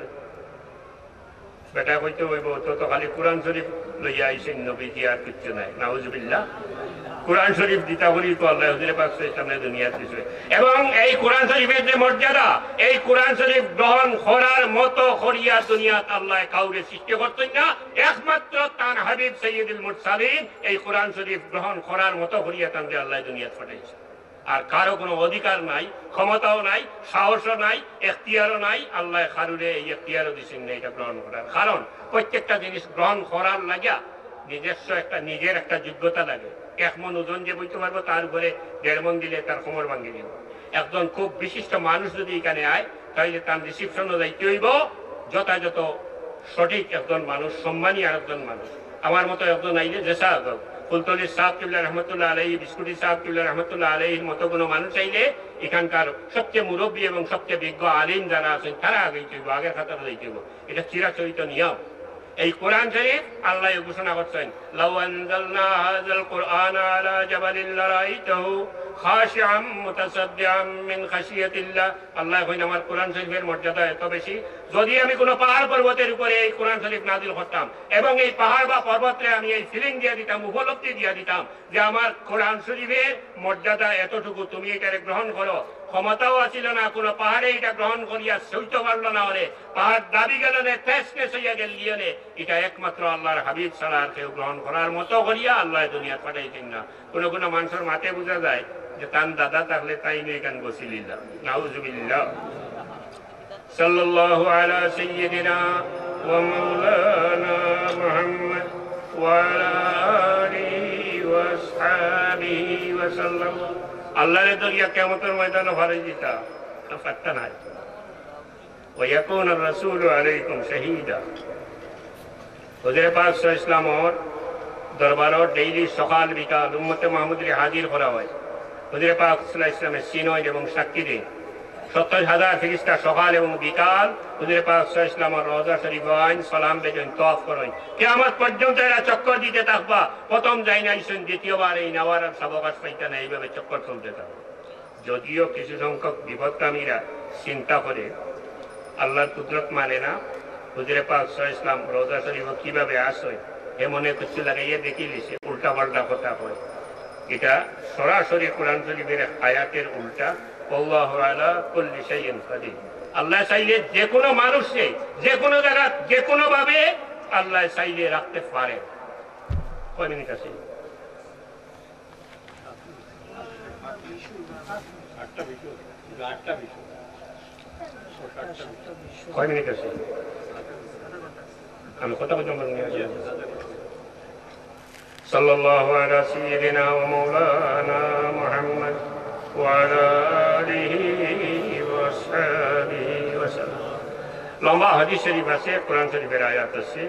বেটা কইতে হইব তো খালি কোরআন শরীফ লইয়া আইছেন নবীজি, আর কিচ্ছু নাই। নাউজুবিল্লাহ। কোরআন শরীফ দিতা করি তো আল্লাহ হুজুরে পাক সাল্লাল্লাহু আলাইহি ওয়াসাল্লামের দুনিয়াত দিছে। এবং এই কোরআন শরীফের যে মর্যাদা, এই কোরআন শরীফ গ্রহণ করার মতো করিয়া দুনিয়াত আল্লাহ কাউরে সৃষ্টি করতেন না। একমাত্র তার হাবিব সাইয়্যিদুল মুরসালিন এই কোরআন শরীফ গ্রহণ করার মতো করিয়া তাকে আল্লাহ দুনিয়াত পাঠাইছে। আর কারো কোনো অধিকার নাই, ক্ষমতাও নাই, সাহসও নাই, এখতিয়ারও নাই। আল্লাহ কারুরে এই এখতিয়ারও দিচ্ছেন না এটা গ্রহণ করার। কারণ প্রত্যেকটা জিনিস গ্রহণ করার লাগিয়া নিজস্ব একটা নিজের একটা যোগ্যতা লাগে। 1 মণ ওজন যে বইতে পারবো তার উপরে 1.5 মণ দিলে তার কোমর ভাঙিয়ে দিব। একজন খুব বিশিষ্ট মানুষ যদি এখানে আয়, তাহলে তার রিসিপশনও যাইতে হইব যথাযথ সঠিক একজন মানুষ, সম্মানী আর একজন মানুষ। আমার মতো একজন আইলে যেসা ফুলতলির সাহেব কিবলা রহমতুল্লাহ আলাইহি, বিস্কুটি সাহেব কিবলা রহমতুল্লাহ আলাইহির মতো কোনো মানুষ আইলে এখানকার সবচেয়ে মুরব্বী এবং সবচেয়ে বিজ্ঞ আলিম যারা আছেন তারা আগে চলবো, আগের খাতার যাইতে হইব। এটা চিরাচরিত নিয়ম। এই কোরআন শরীফ আল্লাহ ঘোষণা করছেন, লাউ আনজালনা হাযাল কুরআনা আলা জাবালিন লারাইতাহু খাশিআম মুতাসাদ্দিআম মিন খাশিয়াতিল্লাহ। আল্লাহ কইন আমার কোরআন শরীফের মর্যাদা এত বেশি, যদি আমি কোনো পাহাড় পর্বতের উপরে এই কোরআন শরীফ নাযিল করতাম এবং এই পাহাড় বা পর্বতরে আমি এই ফিলিং দিয়ে দিতাম, উপলব্ধি দিয়ে দিতাম যে আমার কোরআন শরীফের মর্যাদা এতটুকু, তুমি এটাকে গ্রহণ করো। ক্ষমতাও আছিল না, কোনো পাহাড়ে এটা গ্রহণ করিয়া সইতে পারলো না, হলে পাহাড় দাবি গেল নে, তেজনেস হইয়া গেল গিয়ে, এটা একমাত্র আল্লাহর হাবিব ছাড়া আর কেউ গ্রহণ করার মতো করিয়া আল্লাহ দুনিয়া পাঠাইছেন না। কোনো কোনো মানুষের মাঠে বোঝা যায় যে তার দাদা থাকলে তাই নিয়ে গান বসিলিল্লাহ। নাউজুবিল্লাহ। সাল্লাল্লাহু আলা সাইয়্যিদিনা ওয়া মাওলানা মুহাম্মদ ওয়া আলা আলিহি ওয়া আসহাবিহি ওয়া সাল্লাম। আল্লাহরে দরিয়া কিয়ামতের ময়দানে ভারে দিতা ফাত্তা নাই। ওয়া ইয়াকুনু আর-রাসূলু আলাইকুম শাহীদা। হুজুরে পাক সাল্লাল্লাহু আলাইহি ওয়াসাল্লামর দরবারত ডেইলি সকাল বিকাল উম্মতে মুহাম্মদীরে হাজির করা হয়। হুজুরে পাক সাল্লাল্লাহু আলাইহি ওয়াসাল্লামের সিনয় এবং সাক্ষী দেন। 70,000 ফেরেশতা সকাল এবং বিকাল হুজুরে পাক সাল্লাল্লাহু আলাইহি ওয়াসাল্লামের রওজা শরীফ আইন সালাম বেজন তওয়াফ করেন। কিয়ামত পর্যন্ত এরা চক্কর দিতে থাকবা। প্রথম যাই নাইছেন, দ্বিতীয়বার এই নেওয়ার সাবকাশ পাইতে না, এইভাবে চক্কর চলতে থাকবে। যদিও কিছু সংখ্যক বিপদকামীরা চিন্তা করে আল্লাহর কুদরত মানে না, হুজুরে পাক সাল্লাল্লাহু আলাইহি ওয়াসাল্লাম রওজা শরীফ কিভাবে আসে এ মনে কিছু লাগাইয়া দেখিলিছে, উল্টা পাল্টা কথা কয়। এটা সরাসরি কোরআন শরীফের আয়াতের উল্টা। আল্লাহু আলা কুল্লি শাইইন কাদির। আল্লাহ চাইলে যে কোনো মানুষকে যে কোনো জায়গা যে কোনো ভাবে আল্লাহ চাইলে রাখতে পারে। কয় মিনিট আছে? 8টা কয় মিনিট আছে? আমি কথা বলতে সাল্লাল্লাহু আলা সাইয়্যিদিনা ওয়া মাওলানা মুহাম্মদ ওয়া আলা আলিহি ওয়া আসহাবিহি ওয়া সাল্লাম। লম্বা হাদিস শরীফ আছে, কোরআন শরীফের আয়াত আছে।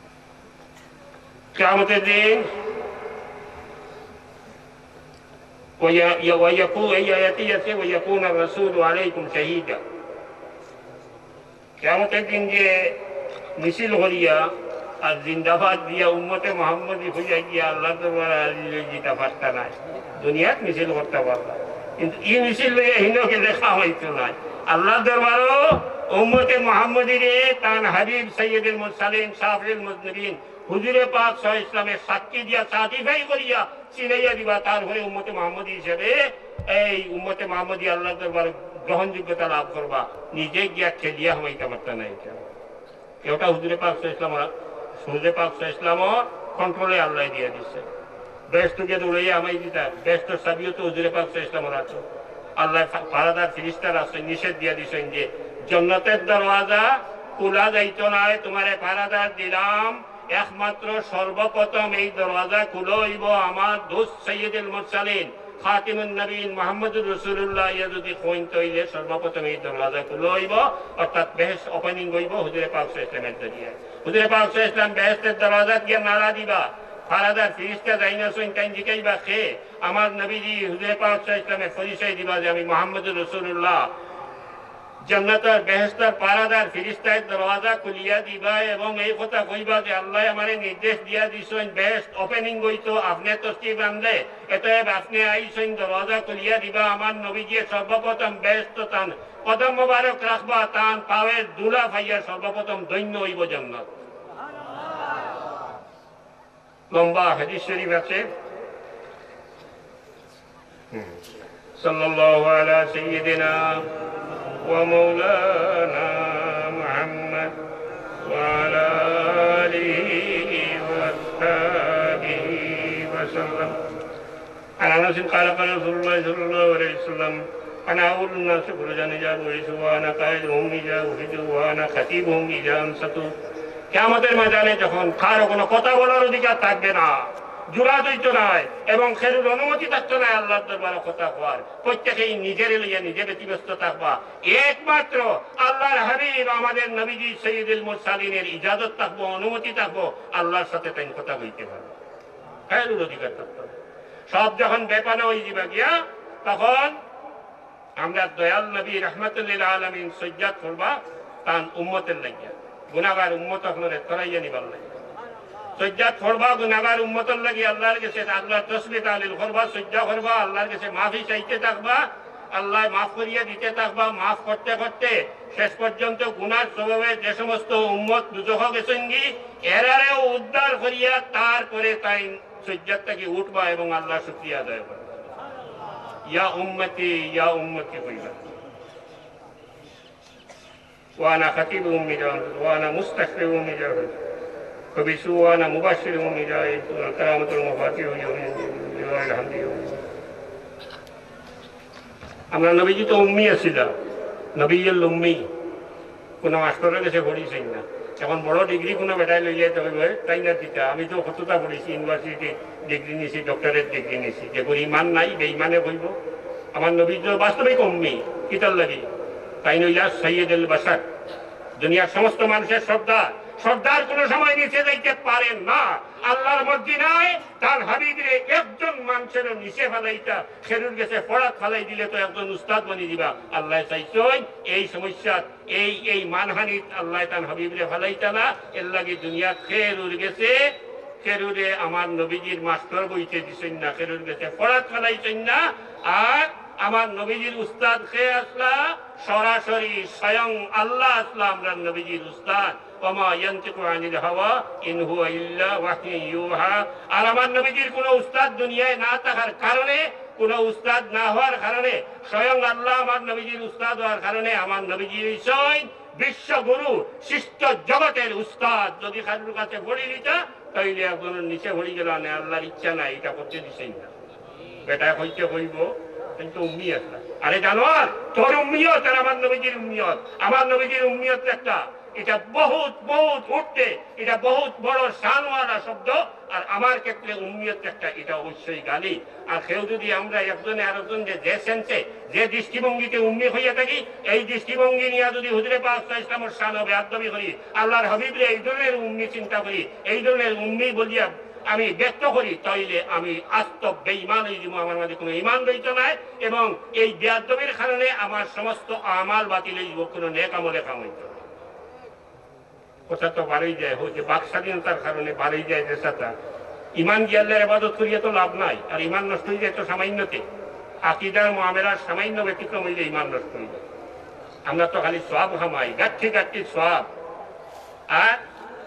কিয়ামতের দিন ويكون এই আয়াতে আছে ويكون الرسول عليكم شهيدا। কিয়ামতের দিন যে মিছিল করিয়া আর জিন্দাবাদ দিয়া উম্মতে মুহাম্মদী হইয়া গিয়া আল্লাহ দরবারে জিতা পারতা নাই, দুনিয়াত মিছিল করতে পারলা, কিন্তু এই মিছিল লইয়া হিন্দকে দেখা হইতো নাই। আল্লাহ দরবারও উম্মতে মুহাম্মদীরে তান হাবিব সৈয়দুল মুরসালিন শাফিউল মুযনিবিন হুজুরে পাক সাল্লাল্লাহু আলাইহি ওয়াসাল্লামের সাক্ষী দিয়া সার্টিফাই করিয়া চিনাইয়া দিবা, তারপরে উম্মতে মুহাম্মদী হিসেবে এই উম্মতে মুহাম্মদী আল্লাহ দরবারে গ্রহণযোগ্যতা লাভ করবা, নিজে গিয়া খেলিয়া হইতে পারতা না। এটা হুজুরে পাক সাল্লাল্লাহু আলাইহি ওয়াসাল্লাম হুজুরে পাক সাল্লাল্লাহু আলাইহি ওয়াসাল্লাম কন্ট্রোলে আল্লাহ দিয়ে দিচ্ছে। বেহেশতকে দৌড়াইয়া আমায় দিতা, বেহেশতের চাবিও তো হুজুরে পাক সাল্লাল্লাহু আলাইহি ওয়াসাল্লামের আছে। আল্লাহ পাহারাদার ফেরেশতারা আছে, নিষেধ দিয়া দিছেন যে জান্নাতের দরওয়াজা খোলা যাইত না, তোমারে পাহারাদার দিলাম, একমাত্র সর্বপ্রথম এই দরওয়াজা খুলো হইব আমার দোস্ত সৈয়দুল মুরসালিন খাতিমুন নবীন মুহাম্মদুর রাসূলুল্লাহ যদি কইন তইলে সর্বপ্রথম এই দরওয়াজা খুলো হইব, অর্থাৎ বেহেশত ওপেনিং হইব হুজুরে পাক সাল্লাল্লাহু আলাইহি ওয়াসাল্লামের জরিয়া। হুজুরে পাক সাল্লাল্লাহু আলাইহি ওয়াসাল্লাম বেহেশতের দরওয়াজা দিয়ে নারা দিবা, পাহারাদার ফেরেশতা যাইনা সইন তাই জিকাইবা খে আমার নবীজি হুজুরে পাক সাল্লাল্লাহু আলাইহি ওয়াসাল্লামের পরিচয় দিবা যে আমি মুহাম্মদুর রাসূলুল্লাহ। জান্নাতের বেহেশতের পাহারাদার ফেরেশতার দরওয়াজা খুলিয়া দিবা এবং এই কথা কইবা যে আল্লাহ আমারে নির্দেশ দিয়া দিছেন বেহেশত ওপেনিং হইতো, আপনি তসবিহ আনলে এতএব আপনি আইছেন দরওয়াজা খুলিয়া দিবা, আমার নবীজি সর্বপ্রথম বেহেশত তান কদম মোবারক রাখবা, তান পাওয়ের দুলা পাইয়া সর্বপ্রথম দৈন্য হইব জান্নাত। লম্বা হাদিস শরীফ আছে, সাল্লাল্লাহু আলা সাইয়্যিদিনা ومولانا محمد وعلى آله وصحبه وسلم. عن أنس قال قال رسول الله صلى الله عليه وسلم أنا أول الناس خروجا إذا بعثوا وأنا قائدهم إذا وحدوا وأنا خطيبهم إذا أمسكوا. কিয়ামতের ময়দানে যখন কারো কোনো কথা বলার অধিকার থাকবে না, জোড়া দৈত্য নয় এবং খেরুর অনুমতি থাকতো না আল্লাহর দরবারে কথা কওয়ার, প্রত্যেকেই নিজের লইয়া নিজে ব্যতিব্যস্ত থাকবা, একমাত্র আল্লাহর হাবিব আমাদের নবীজি সৈয়দুল মুরসালিনের ইজাজত থাকবো, অনুমতি থাকবো, আল্লাহর সাথে তাই কথা কইতে পারবো, খেরুর অধিকার থাকতো। সব যখন বেপানা হয়ে যাবা গিয়া তখন আমরা দয়াল নবী রাহমাতুল লিল আলামিন সজ্জাত করবা তান উম্মতের লাগিয়া, গুনাহগার উম্মত আপনারে তরাইয়া নিবার লাগে সজ্জাত করবা, গুনাহগার উম্মতের লাগি আল্লাহর কাছে আল্লাহর তাসবিহ তাহলিল করবা, সজ্জা করবা, আল্লাহর কাছে মাফি চাইতে থাকবা, আল্লাহ মাফ করিয়া দিতে থাকবা, মাফ করতে করতে শেষ পর্যন্ত গুনার স্বভাবে যে সমস্ত উম্মত দুজখে গেছেন এরারেও উদ্ধার করিয়া তারপরে তাই সজ্জাত থেকে উঠবা এবং আল্লাহ শুকরিয়া আদায় করবা, ইয়া উম্মতি কইবা। ওয়ানা খাতিবুহুম মিজান ওয়ানা মুস্তাশফিউহুম মিজান فبسوا وانا مبشرهم الى كرامه المفاتيح يوم الحمد يوم. আমরা নবীজি তো উম্মি ছিল, নবীল উম্মি, কোনো মাস্টারের কাছে পড়িছেন না, এখন বড় ডিগ্রি কোনো বেটাই লই যেতে হবে তাই না দিতা। আমি তো কতটা পড়েছি, ইউনিভার্সিটি ডিগ্রি নিয়েছি, ডক্টরেট ডিগ্রি নিয়েছি, যেগুলো ইমান নাই বেঈমানে কইব। আমার নবী তো বাস্তবিক উম্মি, কিতার লাগি তাই নইলা সৈয়দুল বাশার, দুনিয়ার সমস্ত মানুষের সর্দার, সর্দার কোন সময় নিচে যাইতে পারেন না। আল্লাহর মর্জি নাই তার হাবিবের একজন মানুষের নিচে ফেলাইতা, খেরুর গেছে ফড়াত ফেলাই দিলে তো একজন উস্তাদ বানিয়ে দিবা। আল্লাহ চাইছেন এই সমস্যা এই মানহানি আল্লাহ তার হাবিবরে ফেলাইতা না, এর লাগে দুনিয়া খেরুর গেছে, খেরুরে আমার নবীজির মাস্টার বইতে দিছেন না, খেরুর গেছে ফড়াত ফেলাইছেন না। আর আমার নবীজির উস্তাদ খেয়ে আসলা সরাসরি স্বয়ং আল্লাহ আসলা আমরা নবীজির উস্তাদ। ওমা ইয়ানতিকু আনিল হাওয়া ইন হুয়া ইল্লা ওয়াহয়ুন ইউহা। আর আমার নবীজির কোনো উস্তাদ দুনিয়ায় না থাকার কারণে, কোনো উস্তাদ না হওয়ার কারণে, স্বয়ং আল্লাহ আমার নবীজির উস্তাদ হওয়ার কারণে আমার নবীজির বিশ্বগুরু সৃষ্ট জগতের উস্তাদ যদি কারোর কাছে ভরি দিতা তাইলে একজনের নিচে ভরি গেল না, আল্লাহর ইচ্ছা নাই, এটা করতে দিছেন না। বেটা হইতে হইব কিন্তু উম্মিয়ত না। আরে জানোয়ার, তোর উম্মিয়ত আর আমার নবীজির উম্মিয়ত, আমার নবীজির উম্মিয়ত একটা, এটা বহুত বহুত উঠতে, এটা বহুত বড় শানওয়ালা শব্দ। আর আমার ক্ষেত্রে উম্মিয়ত একটা, এটা অবশ্যই গালি। আর কেউ যদি আমরা একজনে আরেকজন যে সেন্সে যে দৃষ্টিভঙ্গিতে উম্মি হইয়া থাকি, এই দৃষ্টিভঙ্গি নিয়ে যদি হুজুরে পাক সাল্লাল্লাহু আলাইহি ওয়াসাল্লামের শান হবে আদবি করি, আল্লাহর হাবিবরে এই ধরনের উম্মি চিন্তা করি, এই ধরনের উম্মি বলিয়া আমি ব্যক্ত করি তাইলে আমি আস্ত বেঈমান হয়ে যাব, আমার মধ্যে কোনো ইমান রইত নাই এবং এই বেয়াদবির কারণে আমার সমস্ত আমাল বাতিল হয়ে যাব, কোনো নেক আমলে কাম হইত না। কথা তো বাড়াই যায়, হচ্ছে বাক স্বাধীনতার কারণে বাড়াই যায় দেশাটা। ইমান দিয়ে আল্লাহর ইবাদত করিয়া তো লাভ নাই, আর ইমান নষ্ট হয়ে যায় তো সামান্যতে। আকীদার মুআমালার সামান্য ব্যতিক্রম হইলে ইমান নষ্ট হয়ে যায়। আমরা তো খালি সওয়াব কামাই, গাঠি গাঠি সওয়াব, আর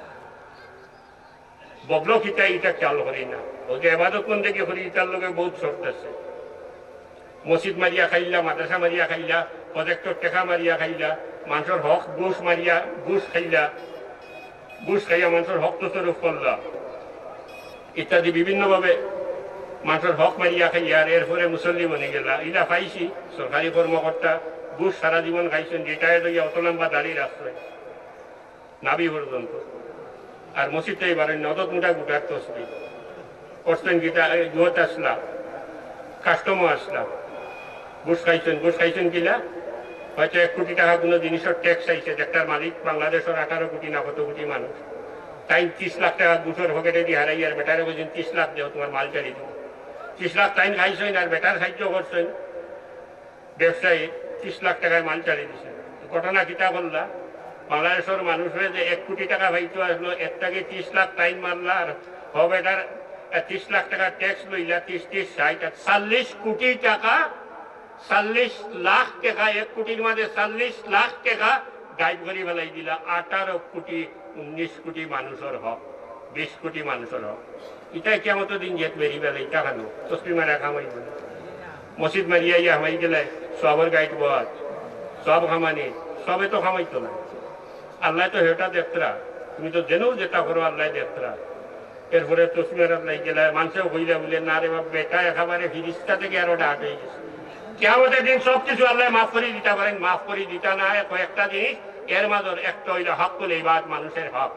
বগলো খিতা এটা খেয়াল করি না। ওই যে ইবাদত বন্দেগী করি, এটার লগে বহুত শর্ত আছে। মসজিদ মারিয়া খাইলা, মাদ্রাসা মারিয়া খাইলা, প্রজেক্টর টেকা মারিয়া খাইলা, মানুষের হক ঘুষ মারিয়া ঘুষ খাইলা, ঘুষ খাইয়া মানুষের হক তসরুফ করলা ইত্যাদি বিভিন্নভাবে মানুষের হক মারিয়া খাইয়া আর এরপরে মুসল্লি বনে গেলা। ইলা পাইছি সরকারি কর্মকর্তা ঘুষ সারা জীবন খাইছেন, রিটায়ার্ড হইয়া অত লম্বা দাঁড়িয়ে রাখছেন নাবি পর্যন্ত। আর মসজিদটাই পারেন অত মোটা গুটার তসবি করছেন, গীতা জোত আসলা, কাস্টমও আসলা, ঘুষ খাইছেন কিলা? হয়তো 1 কোটি টাকা কোনো জিনিসের ট্যাক্স আইছে, যেটার মালিক বাংলাদেশের 18 কোটি না কত কোটি মানুষ। তাই 30 লাখ টাকা ঘুষের পকেটে দিয়ে হারাই, আর বেটারে বলছেন 30 লাখ দেও তোমার মাল চারি দেবো। 30 লাখ টাইম খাইছেন আর বেটার সাহায্য করছেন ব্যবসায়ী, 30 লাখ টাকায় মাল চালি দিচ্ছেন। ঘটনা কিতা করলা? বাংলাদেশের মানুষ হয়ে যে 1 কোটি টাকা ভাইতো আসলো, একটাকে 30 লাখ টাইম মারলা, আর বেটার 30 লাখ টাকা ট্যাক্স লইলা, 30 60 40 কোটি টাকা, 40 লাখ টাকা, 1 কোটির মাঝে 40 লাখ টাকা গাইব করে ফেলাই দিলা। 18 কোটি 19 কোটি মানুষের হক, 20 কোটি মানুষের হক। এটাই কেমন দিন যেত বেরি বেলা ইটা খানো তসবি মারা খামাই বলে মসজিদ মারিয়া ইয়া হামাই গেলে সবের গাইড বাদ সব খামানি, সবে তো খামাইতো না। আল্লাহ তো হেটা দেখতরা, তুমি তো জেনেও যেটা করো আল্লাহ দেখতরা। এরপরে তসবি মারা লাই গেলে মানুষেও হইলে বলে না রে বাপ, বেটা একেবারে ফিরিস্তা থেকে আরো ডাক হয়ে গেছে। কিয়ামতের দিন সবকিছু আল্লাহ মাফ করে দিতে পারেন, মাফ করে দিতে না কয়েকটা জিনিস, এর মাঝে একটা হইল হকুল ইবাদ, মানুষের হক।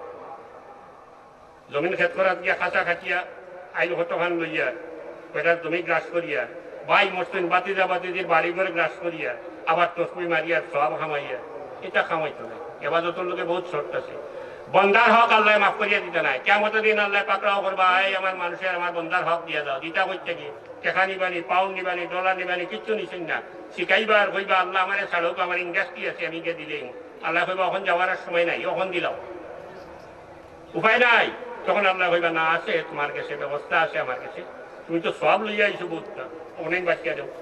জমিন ক্ষেত করাত গিয়া কাঁচা খাটিয়া আইল কতখান লইয়া বেটার জমি গ্রাস করিয়া, ভাই মরছেন বাতিজা বাতিজির বাড়ি ঘরে গ্রাস করিয়া, আবার তসবি মারিয়া সব খামাইয়া, এটা খামাইতো না। এবাদতের লোকে বহুত শর্ত আছে। বন্দার হক আল্লাহ মাফ করিয়া দিতে নাই। কিয়ামতের দিন আল্লাহ পাকড়াও করবা, এই আমার মানুষের আমার বন্দার হক দিয়া দাও। দিতা করতে কি টেকা নিবানি, পাউন্ড নিবানি, ডলার নিবানি, কিচ্ছু নিছেন না। শিখাইবার হইবা আল্লাহ আমারে ছাড়ক, আমার ইন্ডাস্ট্রি আছে আমি গিয়ে দিলেই। আল্লাহ কইবা ওখান যাওয়ার সময় নাই, ওখান দিলাও, উপায় নাই। তখন আল্লাহ কইবা না আছে তোমার কাছে, ব্যবস্থা আছে আমার কাছে, তুমি তো সব লইয়া আইছো বুঝতা, অনেক বাঁচিয়া দেও,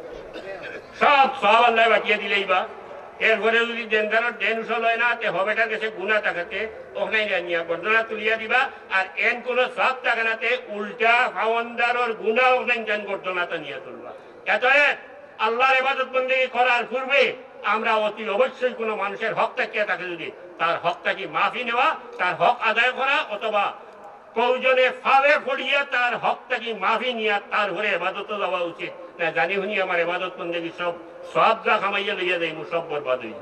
সব আল্লাহ বাঁচিয়া দিলেই বা। এরপরে যদি দেনদারের দেন উসল হয় না, তে হবেটার কাছে গুণা টাকাতে ওখানে নিয়ে গর্দনা তুলিয়া দিবা, আর এন কোনো সব টাকা নাতে উল্টা ফাওয়ান্দারের গুণা ওখানে যেন গর্দনাটা নিয়ে তুলবা। এতএ আল্লাহর ইবাদত বন্দেগী করার পূর্বে আমরা অতি অবশ্যই কোনো মানুষের হক থাকিয়া থাকে, যদি তার হকটাকে মাফি নেওয়া, তার হক আদায় করা, অথবা প্রয়োজনে ফাবে পড়িয়া তার হকটাকে মাফি নিয়ে তারপরে ইবাদত দেওয়া উচিত। না জানি শুনি আমার ইবাদত বন্দেগী সব যা খামাইয়া লইয়া যাই, সব বরবাদ হইয়া।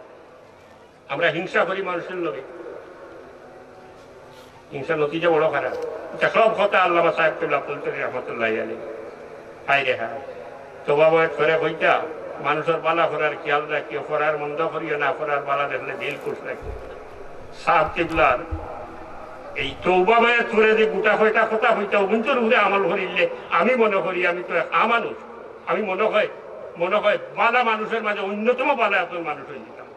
আমরা হিংসা করি মানুষের লোকে, হিংসা নতিজা বড় খারাপ। এটা সব কথা আল্লামা সাহেবুল্লাহ ফুলতরি রহমতুল্লাহ আলাইহি। হাই রে হাই, তোবা বয়স করে কইতা মানুষের বালা করার খেয়াল রাখিও, করার মন্দ করিও না, করার বালা দেখলে দিল খুশ রাখিও। সাহেব কিবলার এই তৌবা বয়স করে যে গোটা কয়টা কথা হইতা উন্তর উড়ে আমল করিলে, আমি মনে করি আমি তো মানুষ, আমি মনে হয় বালা মানুষের মাঝে অন্যতম বালা এত মানুষ হয়ে যেতাম।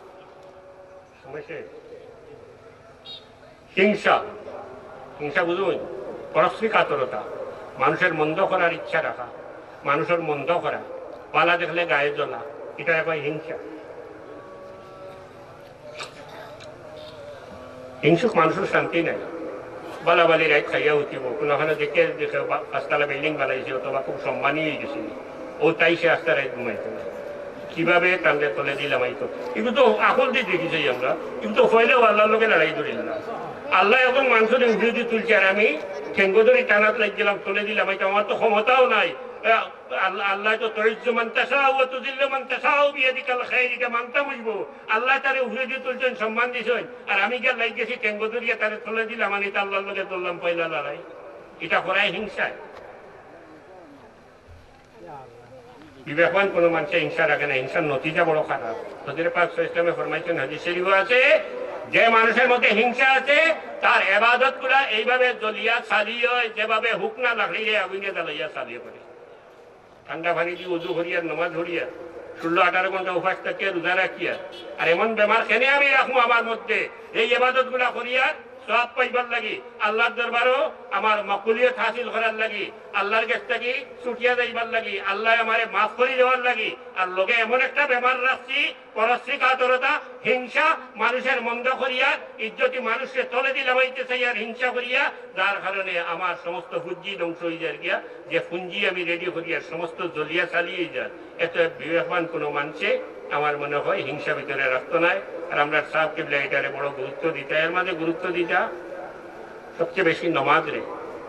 হিংসা বুঝুন, পরস্পরিক কাতরতা, মানুষের মন্দ করার ইচ্ছা রাখা, মানুষের মন্দ করা, পালা দেখলে গায়ে জ্বলা, এটা কয় হিংসা। হিংসুক মানুষের শান্তি নাই। বালাবালি রাইট খাইয়া উঠিব, কোনোখানে দেখে 5 তলা বিল্ডিং বানাইছে, অথবা খুব সম্মানী হয়ে গেছিল, ও তাই সে আস্তে রাইট ঘুমাইতো না, কিভাবে টানলে তলে দিলাম আইতো। কিন্তু তো আকল দিয়ে দেখেছি আমরা, কিন্তু হইলেও আল্লাহর লোকে লড়াই ধরিল না। আল্লাহ এখন মানুষের উঠে দিয়ে তুলছে, আর আমি ঠেঙ্গ ধরে টানাত লাগ গেলাম, তুলে দিলাম, এটা আমার তো ক্ষমতাও নাই। আল্লাহ তো তরিজ্জমান তাসাউ ওয়া তুযিল্লু মান তাসাউ বিয়াদিকাল খায়র, এটা মানতে বুঝবো। আল্লাহ তারে উঠে দিয়ে তুলছেন, সম্মান দিছেন, আর আমি গিয়ে লাগ গেছি ঠেঙ্গ ধরিয়া তারে তুলে দিলাম, আমি তো আল্লাহর লোকে তুললাম পয়লা লড়াই। এটা করাই হিংসায়। বিবেকবান কোনো মানুষের হিংসা রাখে না, হিংসার নতিজা বড় খারাপ। হযরত পাক সাল্লাল্লাহু আলাইহি ওয়াসাল্লাম ফরমাইছেন, হাদিস শরীফে আছে, যে মানুষের মধ্যে হিংসা আছে তার ইবাদত গুলা এইভাবে জ্বলিয়া চালিয়ে, যেভাবে হুক না লাগলে আগুনে জ্বালাইয়া চালিয়ে করে। ঠান্ডা পানি দিয়ে উজু করিয়া নামাজ ধরিয়া 16-18 ঘন্টা উপাস থাকিয়া রোজা রাখিয়া, আর এমন বেমার কেনে আমি রাখবো আমার মধ্যে, এই ইবাদত গুলা করিয়া সব পাইবার লাগি, আল্লাহর দরবারও আমার মাকুলিয়ত হাসিল করার লাগি, আল্লাহর কাছ থেকে ছুটিয়া যাইবার লাগি, আল্লাহ আমারে মাফ করে দেওয়ার লাগি। আর লোকে এমন একটা বেমার রাখছি, পরশ্রী কাতরতা, হিংসা, মানুষের মন্দ করিয়া, ইজ্জতি মানুষকে তলে দিলামাইতে চাই আর হিংসা করিয়া, যার কারণে আমার সমস্ত পুঁজি ধ্বংস হয়ে যায় গিয়া, যে পুঁজি আমি রেডি করিয়া সমস্ত জ্বলিয়া চালিয়ে যায়। এত বিবেকবান কোনো মানুষে আমার মনে হয় হিংসা ভিতরে রাখতো নাই। আর আমরা সাহেব কিবলা এটারে বড় গুরুত্ব দিতে, এর মাঝে গুরুত্ব দিতা সবচেয়ে বেশি নমাজ রে।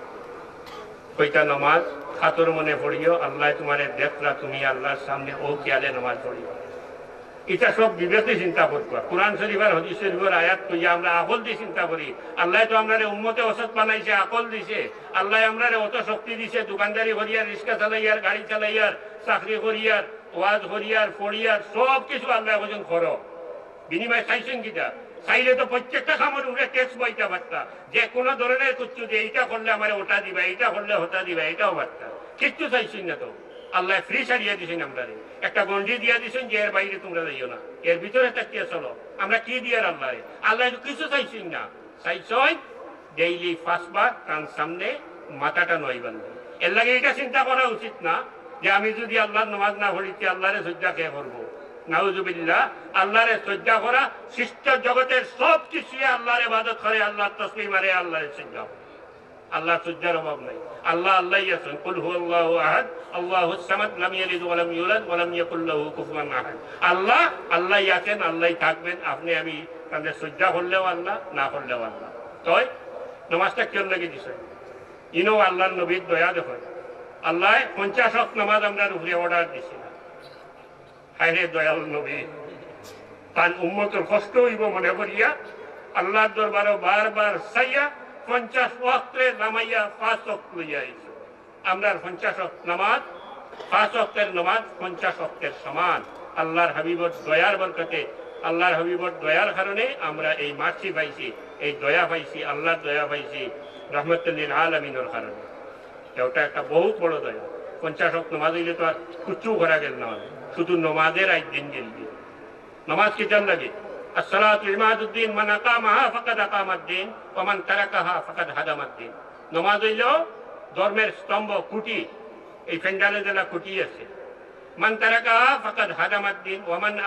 কইটা নমাজ খাতর মনে পড়িও, আল্লাহ তোমারে দেখলা, তুমি আল্লাহর সামনে ও খেয়ালে নমাজ পড়িও। এটা সব বিবেকে চিন্তা করবা। কোরআন শরীফ আর হাদিস শরীফের আয়াত কইয়া আমরা আকল দিয়ে চিন্তা করি। আল্লাহ তো আমরারে উম্মতে ওসৎ বানাইছে, আকল দিছে। আল্লাহ আমরারে অত শক্তি দিছে, দোকানদারি করিয়ার, রিক্সা চালাইয়ার, গাড়ি চালাইয়ার, চাকরি করিয়ার, ওয়াজ করিয়ার, পড়িয়ার, সব কিছু আল্লাহ এখন করো। বিনিময় চাইছেন কিটা? চাইলে তো প্রত্যেকটা কামের উপরে ট্যাক্স বইতে পারতা, যে কোনো ধরনের কিছু যে এইটা করলে আমার ওটা দিবা, এইটা করলে ওটা দিবা, এটাও পারতা। কিচ্ছু চাইছেন না তো। আল্লাহ ফ্রি ছাড়িয়ে দিছেন আমরা, একটা গন্ডি দিয়া দিছেন যে এর বাইরে তোমরা যাইও না, এর ভিতরে তাকিয়ে চলো। আমরা কি দিয়ে আল্লাহ আল্লাহ কিছু চাইছেন না, চাইছই ডেইলি 5 বার কান সামনে মাথাটা নয় বান্ধব। এর লাগে এটা চিন্তা করা উচিত না যে আমি যদি আল্লাহর নামাজ না পড়িতে আল্লাহরে সজ্জা কে করবো। নাউজুবিল্লাহ, আল্লাহরে সজ্জা করা সৃষ্ট জগতের সব কিছু আল্লাহর ইবাদত করে, আল্লাহর তাসবিহ মারে, আল্লাহরে সজ্জা করে। আল্লাহর সজ্জার অভাব নাই। আল্লাহ আল্লাহই আছেন। কুল হুয়াল্লাহু আহাদ আল্লাহুস সামাদ লাম ইয়ালিদ ওয়া লাম ইউলাদ ওয়া লাম ইয়াকুল লাহু কুফুয়ান আহাদ। আল্লাহ আল্লাহই আছেন, আল্লাহই থাকবেন। আপনি আমি তাদের সজ্জা করলেও আল্লাহ, না করলেও আল্লাহ। তাই নামাজটা কেন লাগে দিছে? ইনো আল্লাহর নবীর দয়া দেখুন। আল্লাহ 50 ওয়াক্ত নামাজ আমরা উপরে অর্ডার দিছি না। হায়রে দয়াল নবী, তার উম্মতের কষ্ট হইব মনে করিয়া আল্লাহর দরবারে বারবার চাইয়া 50 ওয়াক্তে নামাইয়া 5 ওয়াক্ত লইয়া আইছে। আমরা 50 ওয়াক্ত নামাজ, 5 ওয়াক্তের নামাজ 50 ওয়াক্তের সমান। আল্লাহর হাবিবর দয়ার বরকতে, আল্লাহর হাবিবর দয়ার কারণে আমরা এই মার্সি পাইছি, এই দয়া পাইছি, আল্লাহর দয়া পাইছি রহমতুল লিল আলামিনের কারণে। এটা একটা বহুত বড় দয়া। 50 ওয়াক্ত নামাজ হইলে তো আর কিচ্ছু করা গেল না, শুধু নমাজের আজ দিন গেল। নমাজ কি জান লাগে? আসসালাতু ইমাদুদ্দিন, মান আকামাহা ফাকাদ আকামাদ্দিন ওয়া মান তারাকাহা ফাকাদ হাদামাদ্দিন। নমাজ হইল ধর্মের স্তম্ভ, খুঁটি। এই পেন্ডালে যেটা খুঁটি আছে, মান তারাকাহা ফাকাদ হাদামাদ্দিন ওয়া মান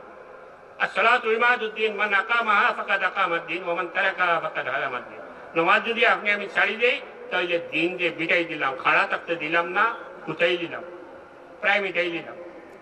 আসসালাতু ইমাদুদ্দিন, মান আকামাহা ফাকাদ আকামাদ্দিন ওয়া মান তারাকাহা ফাকাদ হাদামাদ্দিন। নমাজ যদি আপনি আমি ছাড়ি দেই তাহলে দিন যে বিটাই দিলাম, খাড়া থাকতে দিলাম না, খুঁটাই দিলাম, প্রায় মিটাই দিলাম।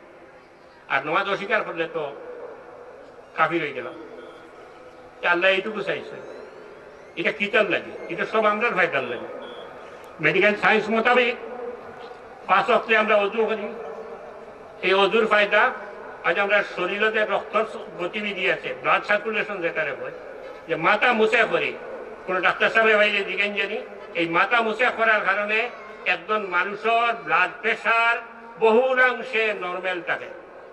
আর নমাজ অস্বীকার করলে তো কাফির হয়ে গেলাম। আল্লাহ এইটুকু চাইছে। এটা কিতার লাগে? এটা সব আমরার ফায়দার লাগে। মেডিকেল সায়েন্স মোতাবেক 5 ওয়াক্তে আমরা অজু করি। এই অজুর ফায়দা, আজ আমরা শরীরে যে রক্ত গতিবিধি আছে, ব্লাড সার্কুলেশন যেটারে হয়, যে মাথা মুছে করি। কোনো ডাক্তার সাহেব বাইরে দিকেন জানি, এই মাথা মুছে করার কারণে একজন মানুষের ব্লাড প্রেশার বহুলাংশে নর্মাল থাকে।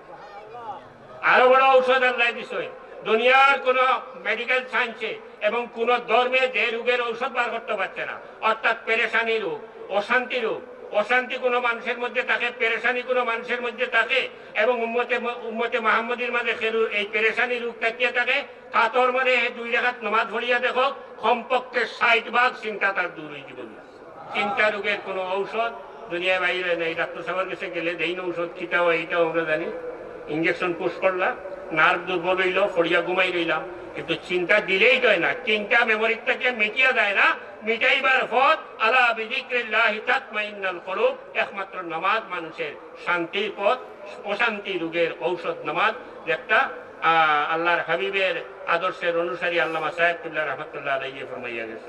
আরো বড় ঔষধ আল্লাহ দিছে। দুনিয়ার কোন মেডিকেল সায়েন্সে এবং কোন ধর্মে যে রোগের ঔষধ বার করতে পারছে না, অর্থাৎ পেরেশানি রোগ, অশান্তি রোগ, অশান্তি কোনো মানুষের মধ্যে থাকে, পেরেশানি কোনো মানুষের মধ্যে থাকে, এবং উম্মতে মুহাম্মদীর মাঝে এই পেরেশানি রোগ থাকিয়ে থাকে। কাতর মানে 2 রাকাত নামাজ পড়িয়া দেখো, কমপক্ষে 60% চিন্তা তার দূর হয়ে যাবে। চিন্তা রোগের কোনো ঔষধ দুনিয়ায় বাইরে নেই। ডাক্তার সাহেবের কাছে গেলে দেই না ঔষধ, খিটাও এইটাও আমরা জানি। ইঞ্জেকশন পুশ করলাম, নার্ভ দুর্বল হইল, ফড়িয়া ঘুমাই রইলাম। কিন্তু চিন্তা দিলেই তো না, চিন্তা মেমোরিটাকে মিটিয়ে দেয় না। মিটাইবার পথ আলা বিযিকরিল্লাহি তাতমাইন্নুল কুলুব। একমাত্র নামাজ মানুষের শান্তির পথ, অশান্তি রোগের ঔষধ নামাজ। একটা আল্লাহর হাবিবের আদর্শের অনুসারী আল্লামা সাহেব কিবলা রাহমাতুল্লাহ আলাইহি ফরমাইয়া গেছে।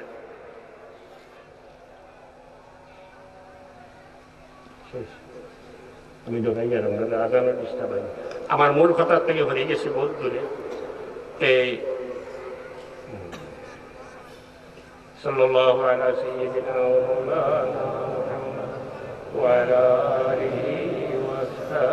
আমি দৌড়াইয়া আজানের ডিস্টার্ব হয়। আমার মূল কথার থেকে হয়ে গেছে বহুত দূরে। এই সাল্লাল্লাহু আলা সাইয়্যিদিনা ওয়া মাওলানা মুহাম্মদ ওয়া আলা আলিহি ওয়া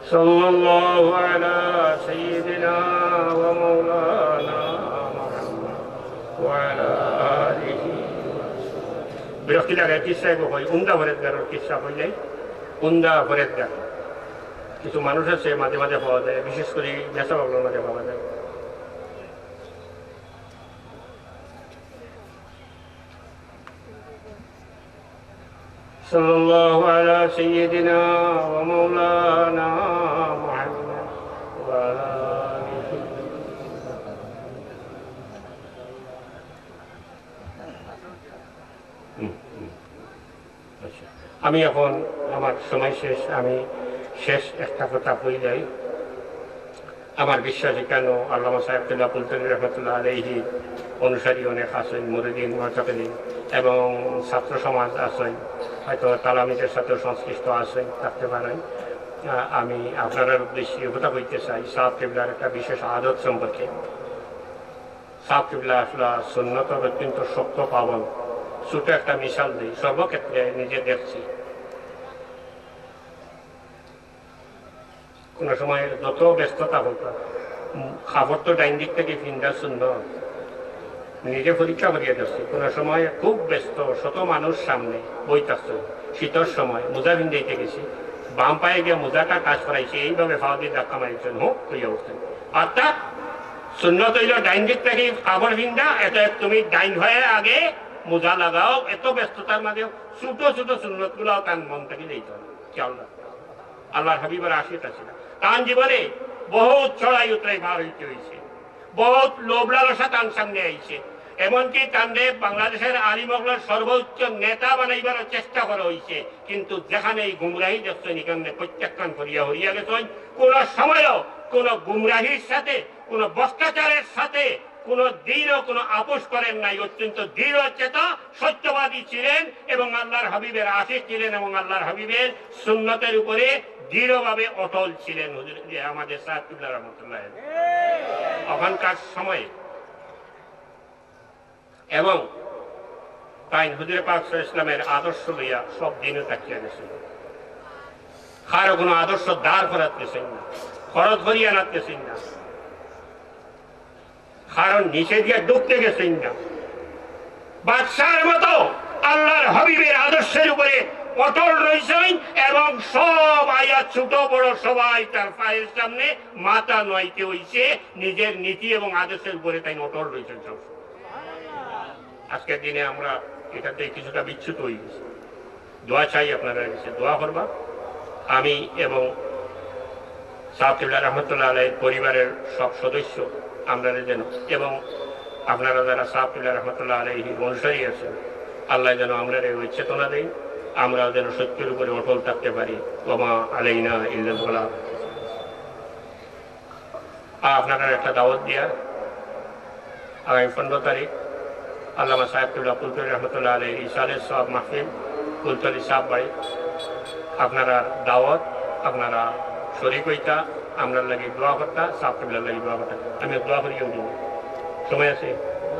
صلى الله على سيدنا ومولانا محمد وعلى آله বিরক্তি লাগে কিসা কই উন্দা ফরেদগারের কিসা কইলেই উন্দা ফরেদগার কিছু মানুষ আছে মাঝে মাঝে পাওয়া যায়, বিশেষ করে নেশা বাবলার মাঝে পাওয়া যায়। صلى الله على سيدنا ومولانا محمد وعلى آله আমি এখন আমার সময় শেষ, আমি শেষ একটা কথা বই যাই। আমার বিশ্বাসী কেন আল্লামা সাহেবুল্লাহ পুলতনি রহমতুল্লাহ আলাইহি অনুসারী অনেক আছেন, মুরিদিন মুতাকিদিন এবং ছাত্র সমাজ আছেন, হয়তো তালামিদের সাথেও সংশ্লিষ্ট আছেন, থাকতে পারেন। আমি আপনার উদ্দেশ্যে কথা বলতে চাই সাহেব কিবলার একটা বিশেষ আদত সম্পর্কে। সাহেব কিবলা আসলে সুন্নত অত্যন্ত শক্ত পাবন। ছোট একটা মিশাল দিই, সর্বক্ষেত্রে নিজে দেখছি। কোনো সময় যত ব্যস্ততা হোক, খাবার তো ডাইন দিক থেকে ফিন্দা শূন্য, নিজে পরীক্ষা করিয়ে যাচ্ছি। কোনো সময় খুব ব্যস্ত, শত মানুষ সামনে বইতাছে, শীতের সময় মোজা ভিন্দাইতে গেছি, বাম পায়ে গিয়ে মোজাটা কাজ করাইছে, এইভাবে ফাওয়া দিয়ে ধাক্কা মারিছেন, হোক হইয়া উঠছেন। অর্থাৎ শূন্য তৈল ডাইন দিক থেকে খাবার ভিন্দা, এটা তুমি ডাইন হয়ে আগে মোজা লাগাও। এত ব্যস্ততার মাঝে ছোট ছোট সুন্নত গুলো তার মন থেকে যেতে হবে, খেয়াল রাখতে হবে। আল্লাহর হাবিবের আশিস আছে না, তার জীবনে বহুত ছড়াই উতরাই ভার হইতে হয়েছে, বহুত লোভ লালসা তার সামনে আইছে। এমনকি তান্ডে বাংলাদেশের আলিমগলার সর্বোচ্চ নেতা বানাইবার চেষ্টা করা হয়েছে, কিন্তু যেখানে এই গুমরাহি দেখছেন এখানে প্রত্যাখ্যান করিয়া হরিয়া গেছেন। কোন সময়ও কোন গুমরাহির সাথে, কোন ভ্রষ্টাচারের সাথে কোন দৃঢ় কোন আপোষ করেন নাই। অত্যন্ত দৃঢ় চেতা সত্যবাদী ছিলেন এবং আল্লাহর হাবিবের আশিক ছিলেন এবং আল্লাহর হাবিবের সুন্নতের উপরে দৃঢ়ভাবে অটল ছিলেন আমাদের সাহেব কিবলা রহমতুল্লাহ ওখানকার সময়ে। এবং তাই হুজুরে পাক সাল্লাল্লাহু আলাইহি ওয়াসাল্লামের আদর্শ লইয়া সব দিনও তাকিয়া গেছেন। কারো কোনো আদর্শ দাঁড় করাতেছেন না, খরচ করিয়া আনাতেছেন না, কারণ নিচে দিয়ে ডুবতে গেছেন না। বাদশার মতো আল্লাহর হাবিবের আদর্শের উপরে অটল রয়েছেন এবং সব আয়াত ছোট বড় সবাই তার পায়ের সামনে মাথা নয়তে হইছে, নিজের নীতি এবং আদর্শের উপরে তাই অটল রয়েছেন সব। আজকের দিনে আমরা এটাতে কিছুটা বিচ্যুত হয়ে গেছি। দোয়া চাই আপনারা কাছে, দোয়া করবা। আমি এবং সাহেব কিবলা রহমতুল্লাহ আলাইহির পরিবারের সব সদস্য আমরা যেন, এবং আপনারা যারা সাহেব কিবলা রহমতুল্লাহ আলাইহির অনুসারী আছেন, আল্লাহ যেন আমরা ওই চেতনা দেই, আমরা যেন সত্যের উপরে অটল থাকতে পারি। ওমা আলাইনা ইল্লাল বালাগ। আপনারা একটা দাওয়াত দিয়া আগামী 15 তারিখ আল্লামা সাহেব কিবলা পুলতনি রহমতুল্লাহ আলাইহি ইসালের সব মাহফিল পুলতনি সাহেব বাড়ি, আপনারা দাওয়াত, আপনারা শরীক হইতা, আমরা লাগে দোয়া করতা, সাহেব কিবলার লাগে দোয়া করতা। আমি দোয়া করিও দিব, সময় আছে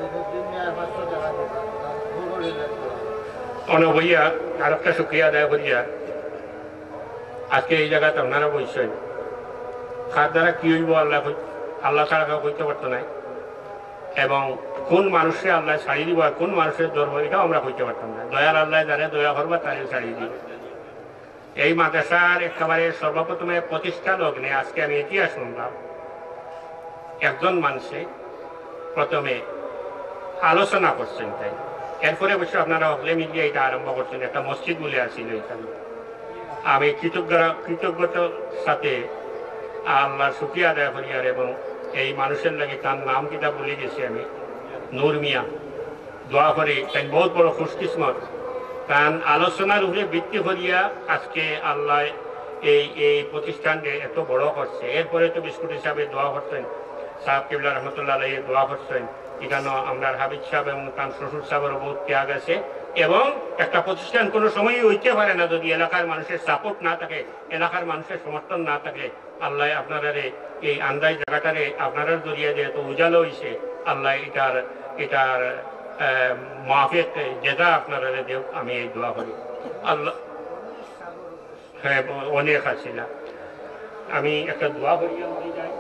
অনবইয়া। আর একটা শুক্রিয়া আদায় করিয়া আজকে এই জায়গাতে আপনারা বলছেন, কার দ্বারা কি হইব আল্লাহ আল্লাহ ছাড়া কেউ করতে পারতো না, এবং কোন মানুষে আল্লাহ ছাড়িয়ে দিব আর কোন মানুষের ধরবো এটাও আমরা করতে পারতাম না। দয়াল আল্লাহ যারা দয়া করবা তারে ছাড়িয়ে দিব। এই মাদ্রাসার একেবারে সর্বপ্রথমে প্রতিষ্ঠা লগ্নে আজকে আমি ইতিহাস শুনলাম, একজন মানুষে প্রথমে আলোচনা করছেন, তাই এরপরে অবশ্য আপনারা হলে মিলিয়ে এটা আরম্ভ করছেন। একটা মসজিদ বলে আসছিল এখানে। আমি কৃতজ্ঞতার সাথে আল্লাহর শুকরিয়া আদায় করি। আর এবং এই মানুষের লাগে তার নাম কিতা বলে গেছি আমি, নূর মিয়া, দোয়া করি তাই বহুত বড় খুশকিসমত। তার আলোচনার উপরে ভিত্তি করিয়া আজকে আল্লাহ এই প্রতিষ্ঠানকে এত বড় করছে। এরপরে তো বিস্কুট হিসাবে দোয়া করছেন সাহেব কিবলা রহমতুল্লাহ আলাইহি, দোয়া করছেন। এখানে আমরা হাবিব সাহেব এবং তার শ্বশুর সাহেবেরও বহুত ত্যাগ আছে। এবং একটা প্রতিষ্ঠান কোনো সময়ই হইতে পারে না যদি এলাকার মানুষের সাপোর্ট না থাকে, এলাকার মানুষের সমর্থন না থাকে। আল্লাহ আপনারা এই আন্দাজ জায়গাটারে আপনার জড়িয়ে যেহেতু উজালো হয়েছে, আল্লাহ এটার মাফিক যেটা আপনারা দেব, আমি এই দোয়া করি। আল্লাহ হ্যাঁ অনেক আছে না, আমি একটা দোয়া করিয়া যাই।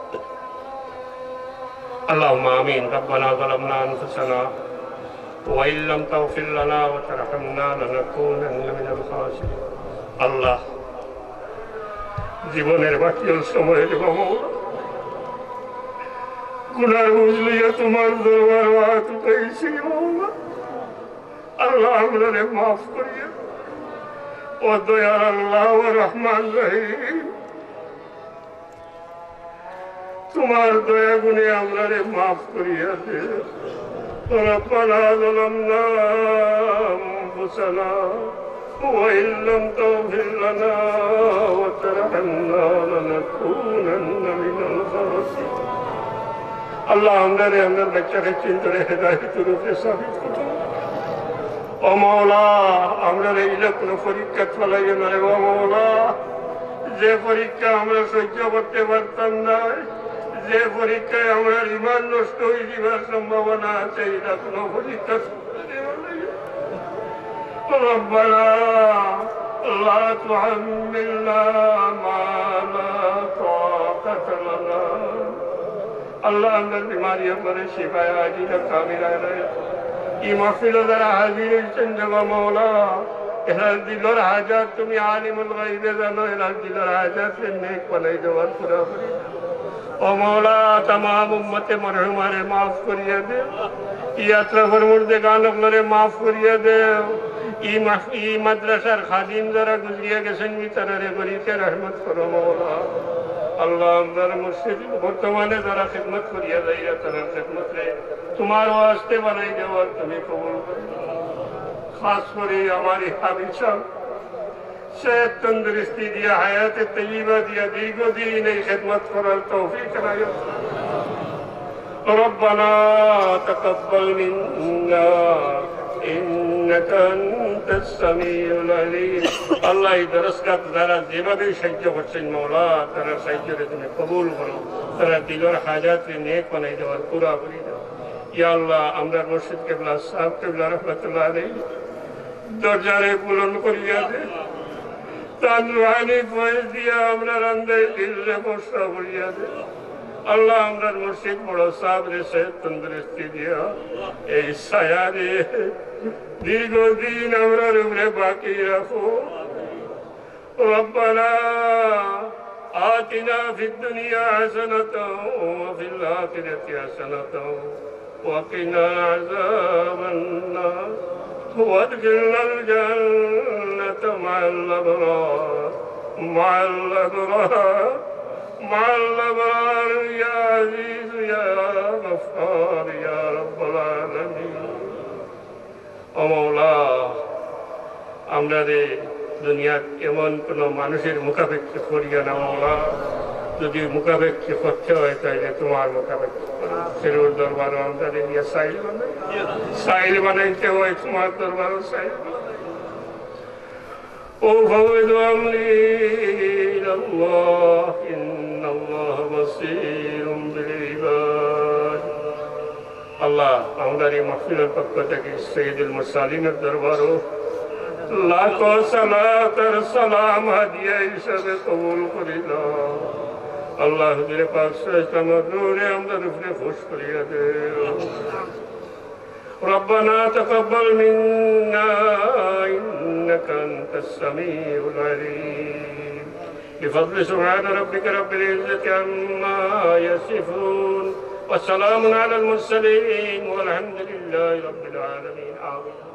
اللهم آمين. ربنا ظلمنا أنفسنا وإن لم تغفر لنا وترحمنا لنكونن من الخاسرين। আল্লাহ জীবনের বাকি সময়ের মাওলা গুনার বুঝলিয়া তোমার দরবার হাত উঠাইছি মাওলা। আল্লাহ আমারে মাফ করিয়া ও দয়াল আল্লাহ ও রহমান রহিম, তোমার দয়া গুণে আমারে মাফ করিয়া দে। রব্বানা যালামনা আনফুসানা ওয়া ইন লাম তাগফির লানা ওয়া তারহামনা লানাকুনান্না মিনাল খাসিরিন। আল্লাহ আমারে আমার বাচ্চাকে চিন্তারে হেদায়েতের উপরে সাবিত করো। ও মাওলা, আমরা এই কোন পরীক্ষা ফলাইও না রে ও মাওলা। যে পরীক্ষা আমরা সহ্য করতে পারতাম না, যে পরীক্ষায় আমরা ইমান নষ্ট হয়ে যাবার সম্ভাবনা আছে, এটা কোন পরীক্ষা রব্বানা লা তুহাম্মিলনা মা লা তাকাতা লানা। আল্লাহ আমাদের বিমারিয়াं पर शिफाए आजिला कामिला रहे। ई महफिल যারা হাজির হয়েছেন জগা মাওলা, এরা দিলের হাজাত তুমি আলিমুল গায়বে জানো, এরা দিলের হাজাত নেক বানাই দেওয়ার পুরা করি। ও মাওলা, तमाम উম্মতে মরহুমারে মাফ করিয়া দে। ইয়াত্রা ফরমুর্দে গানকলরে মাফ করিয়া দে। ই মাদ্রাসার খাদিম যারা গুজরিয়া গেছেন তারারে গরিকে রহমত করো মাওলা। আল্লাহ আমরার মুর্শিদ বর্তমানে যারা খিদমত করিয়া যাইয়া তারা খিদমতে তোমার ওয়াস্তে বানাই দেওয়ার তুমি কবুল করো। খাস করে আমার হাবিব সাহেব সেহত তন্দুরুস্তি দিয়া, হায়াতে তৈয়বা দিয়া, দীর্ঘদিন এই খিদমত করার তৌফিক নায়ো। রব্বানা তাকাব্বাল মিন্না ইন্নাকা আনতাস সামিউল আলিম। আল্লাহ এই দরসগাহ যারা যেভাবে সাহায্য করছেন মাওলা, তারা সাহায্যকে তুমি কবুল করো। তারা দিলের হাজাতকে নেক বানাই দেওয়ার পুরা করে দাও। ইয়া আল্লাহ, আমরা মুর্শিদ কেবলা সাহেব কেবলা রহমাতুল্লাহ আলাইহি দরজারে পূরণ করিয়া দে। তার রুহানি ফয়েজ দিয়া আমরা রান্দে দিলে বর্ষা করিয়া দে। আল্লাহ আমরার মুর্শিদ বড় সাহেব রে সেহত তন্দুরুস্তি দিয়া এই ছায়ারে দীর্ঘদিন আমরার উপরে বাকি রাখো। রব্বানা আতিনা ফিদ দুনিয়া হাসানাতাও ওয়া ফিল আখিরাতি হাসানাতাও ওয়া কিনা আযাবান নার وادخلنا الجنة مع الأبرار مع الأبرار مع الأبرار يا عزيز يا غفار يا رب العالمين। ও মাওলা, আমরা রে দুনিয়ার এমন কোন মানুষের মুখাপেক্ষী করিয়া না মাওলা। যদি মুখাপেক্ষী করতে হয় তাইলে তোমার মুখাপেক্ষী করো। ফেরোর দরবারও আমরা নিয়ে সাইল বানাই, সাইল বানাইতে হয় তোমার দরবারও সাইল। ও ফাওয়াইদু আমরি ইলাল্লাহ ইন্নাল্লাহ বাসীরুম বিল ইবাদ। আল্লাহ আমাদের এই মাহফিলের পক্ষ থেকে সৈয়দুল মুরসালিনের দরবারও লাখো সালাত আর সালাম হাদিয়া হিসাবে কবুল করে দাও। আল্লাহ হুজুরে পাক সাল্লাল্লাহু নূরে আমাদের উপরে খুশ করিয়া দেও। রব্বানা তাকাব্বাল মিন্না ইন্নাকা আনতাস সামিউল আলিম। বিফadli সুবহান রাব্বিকা রাব্বিল ইজ্জাতি আম্মা ইয়াসিফুন ওয়া সালামুন আলাল মুরসালিন ওয়াল হামদুলিল্লাহি রাব্বিল আলামিন। আমিন।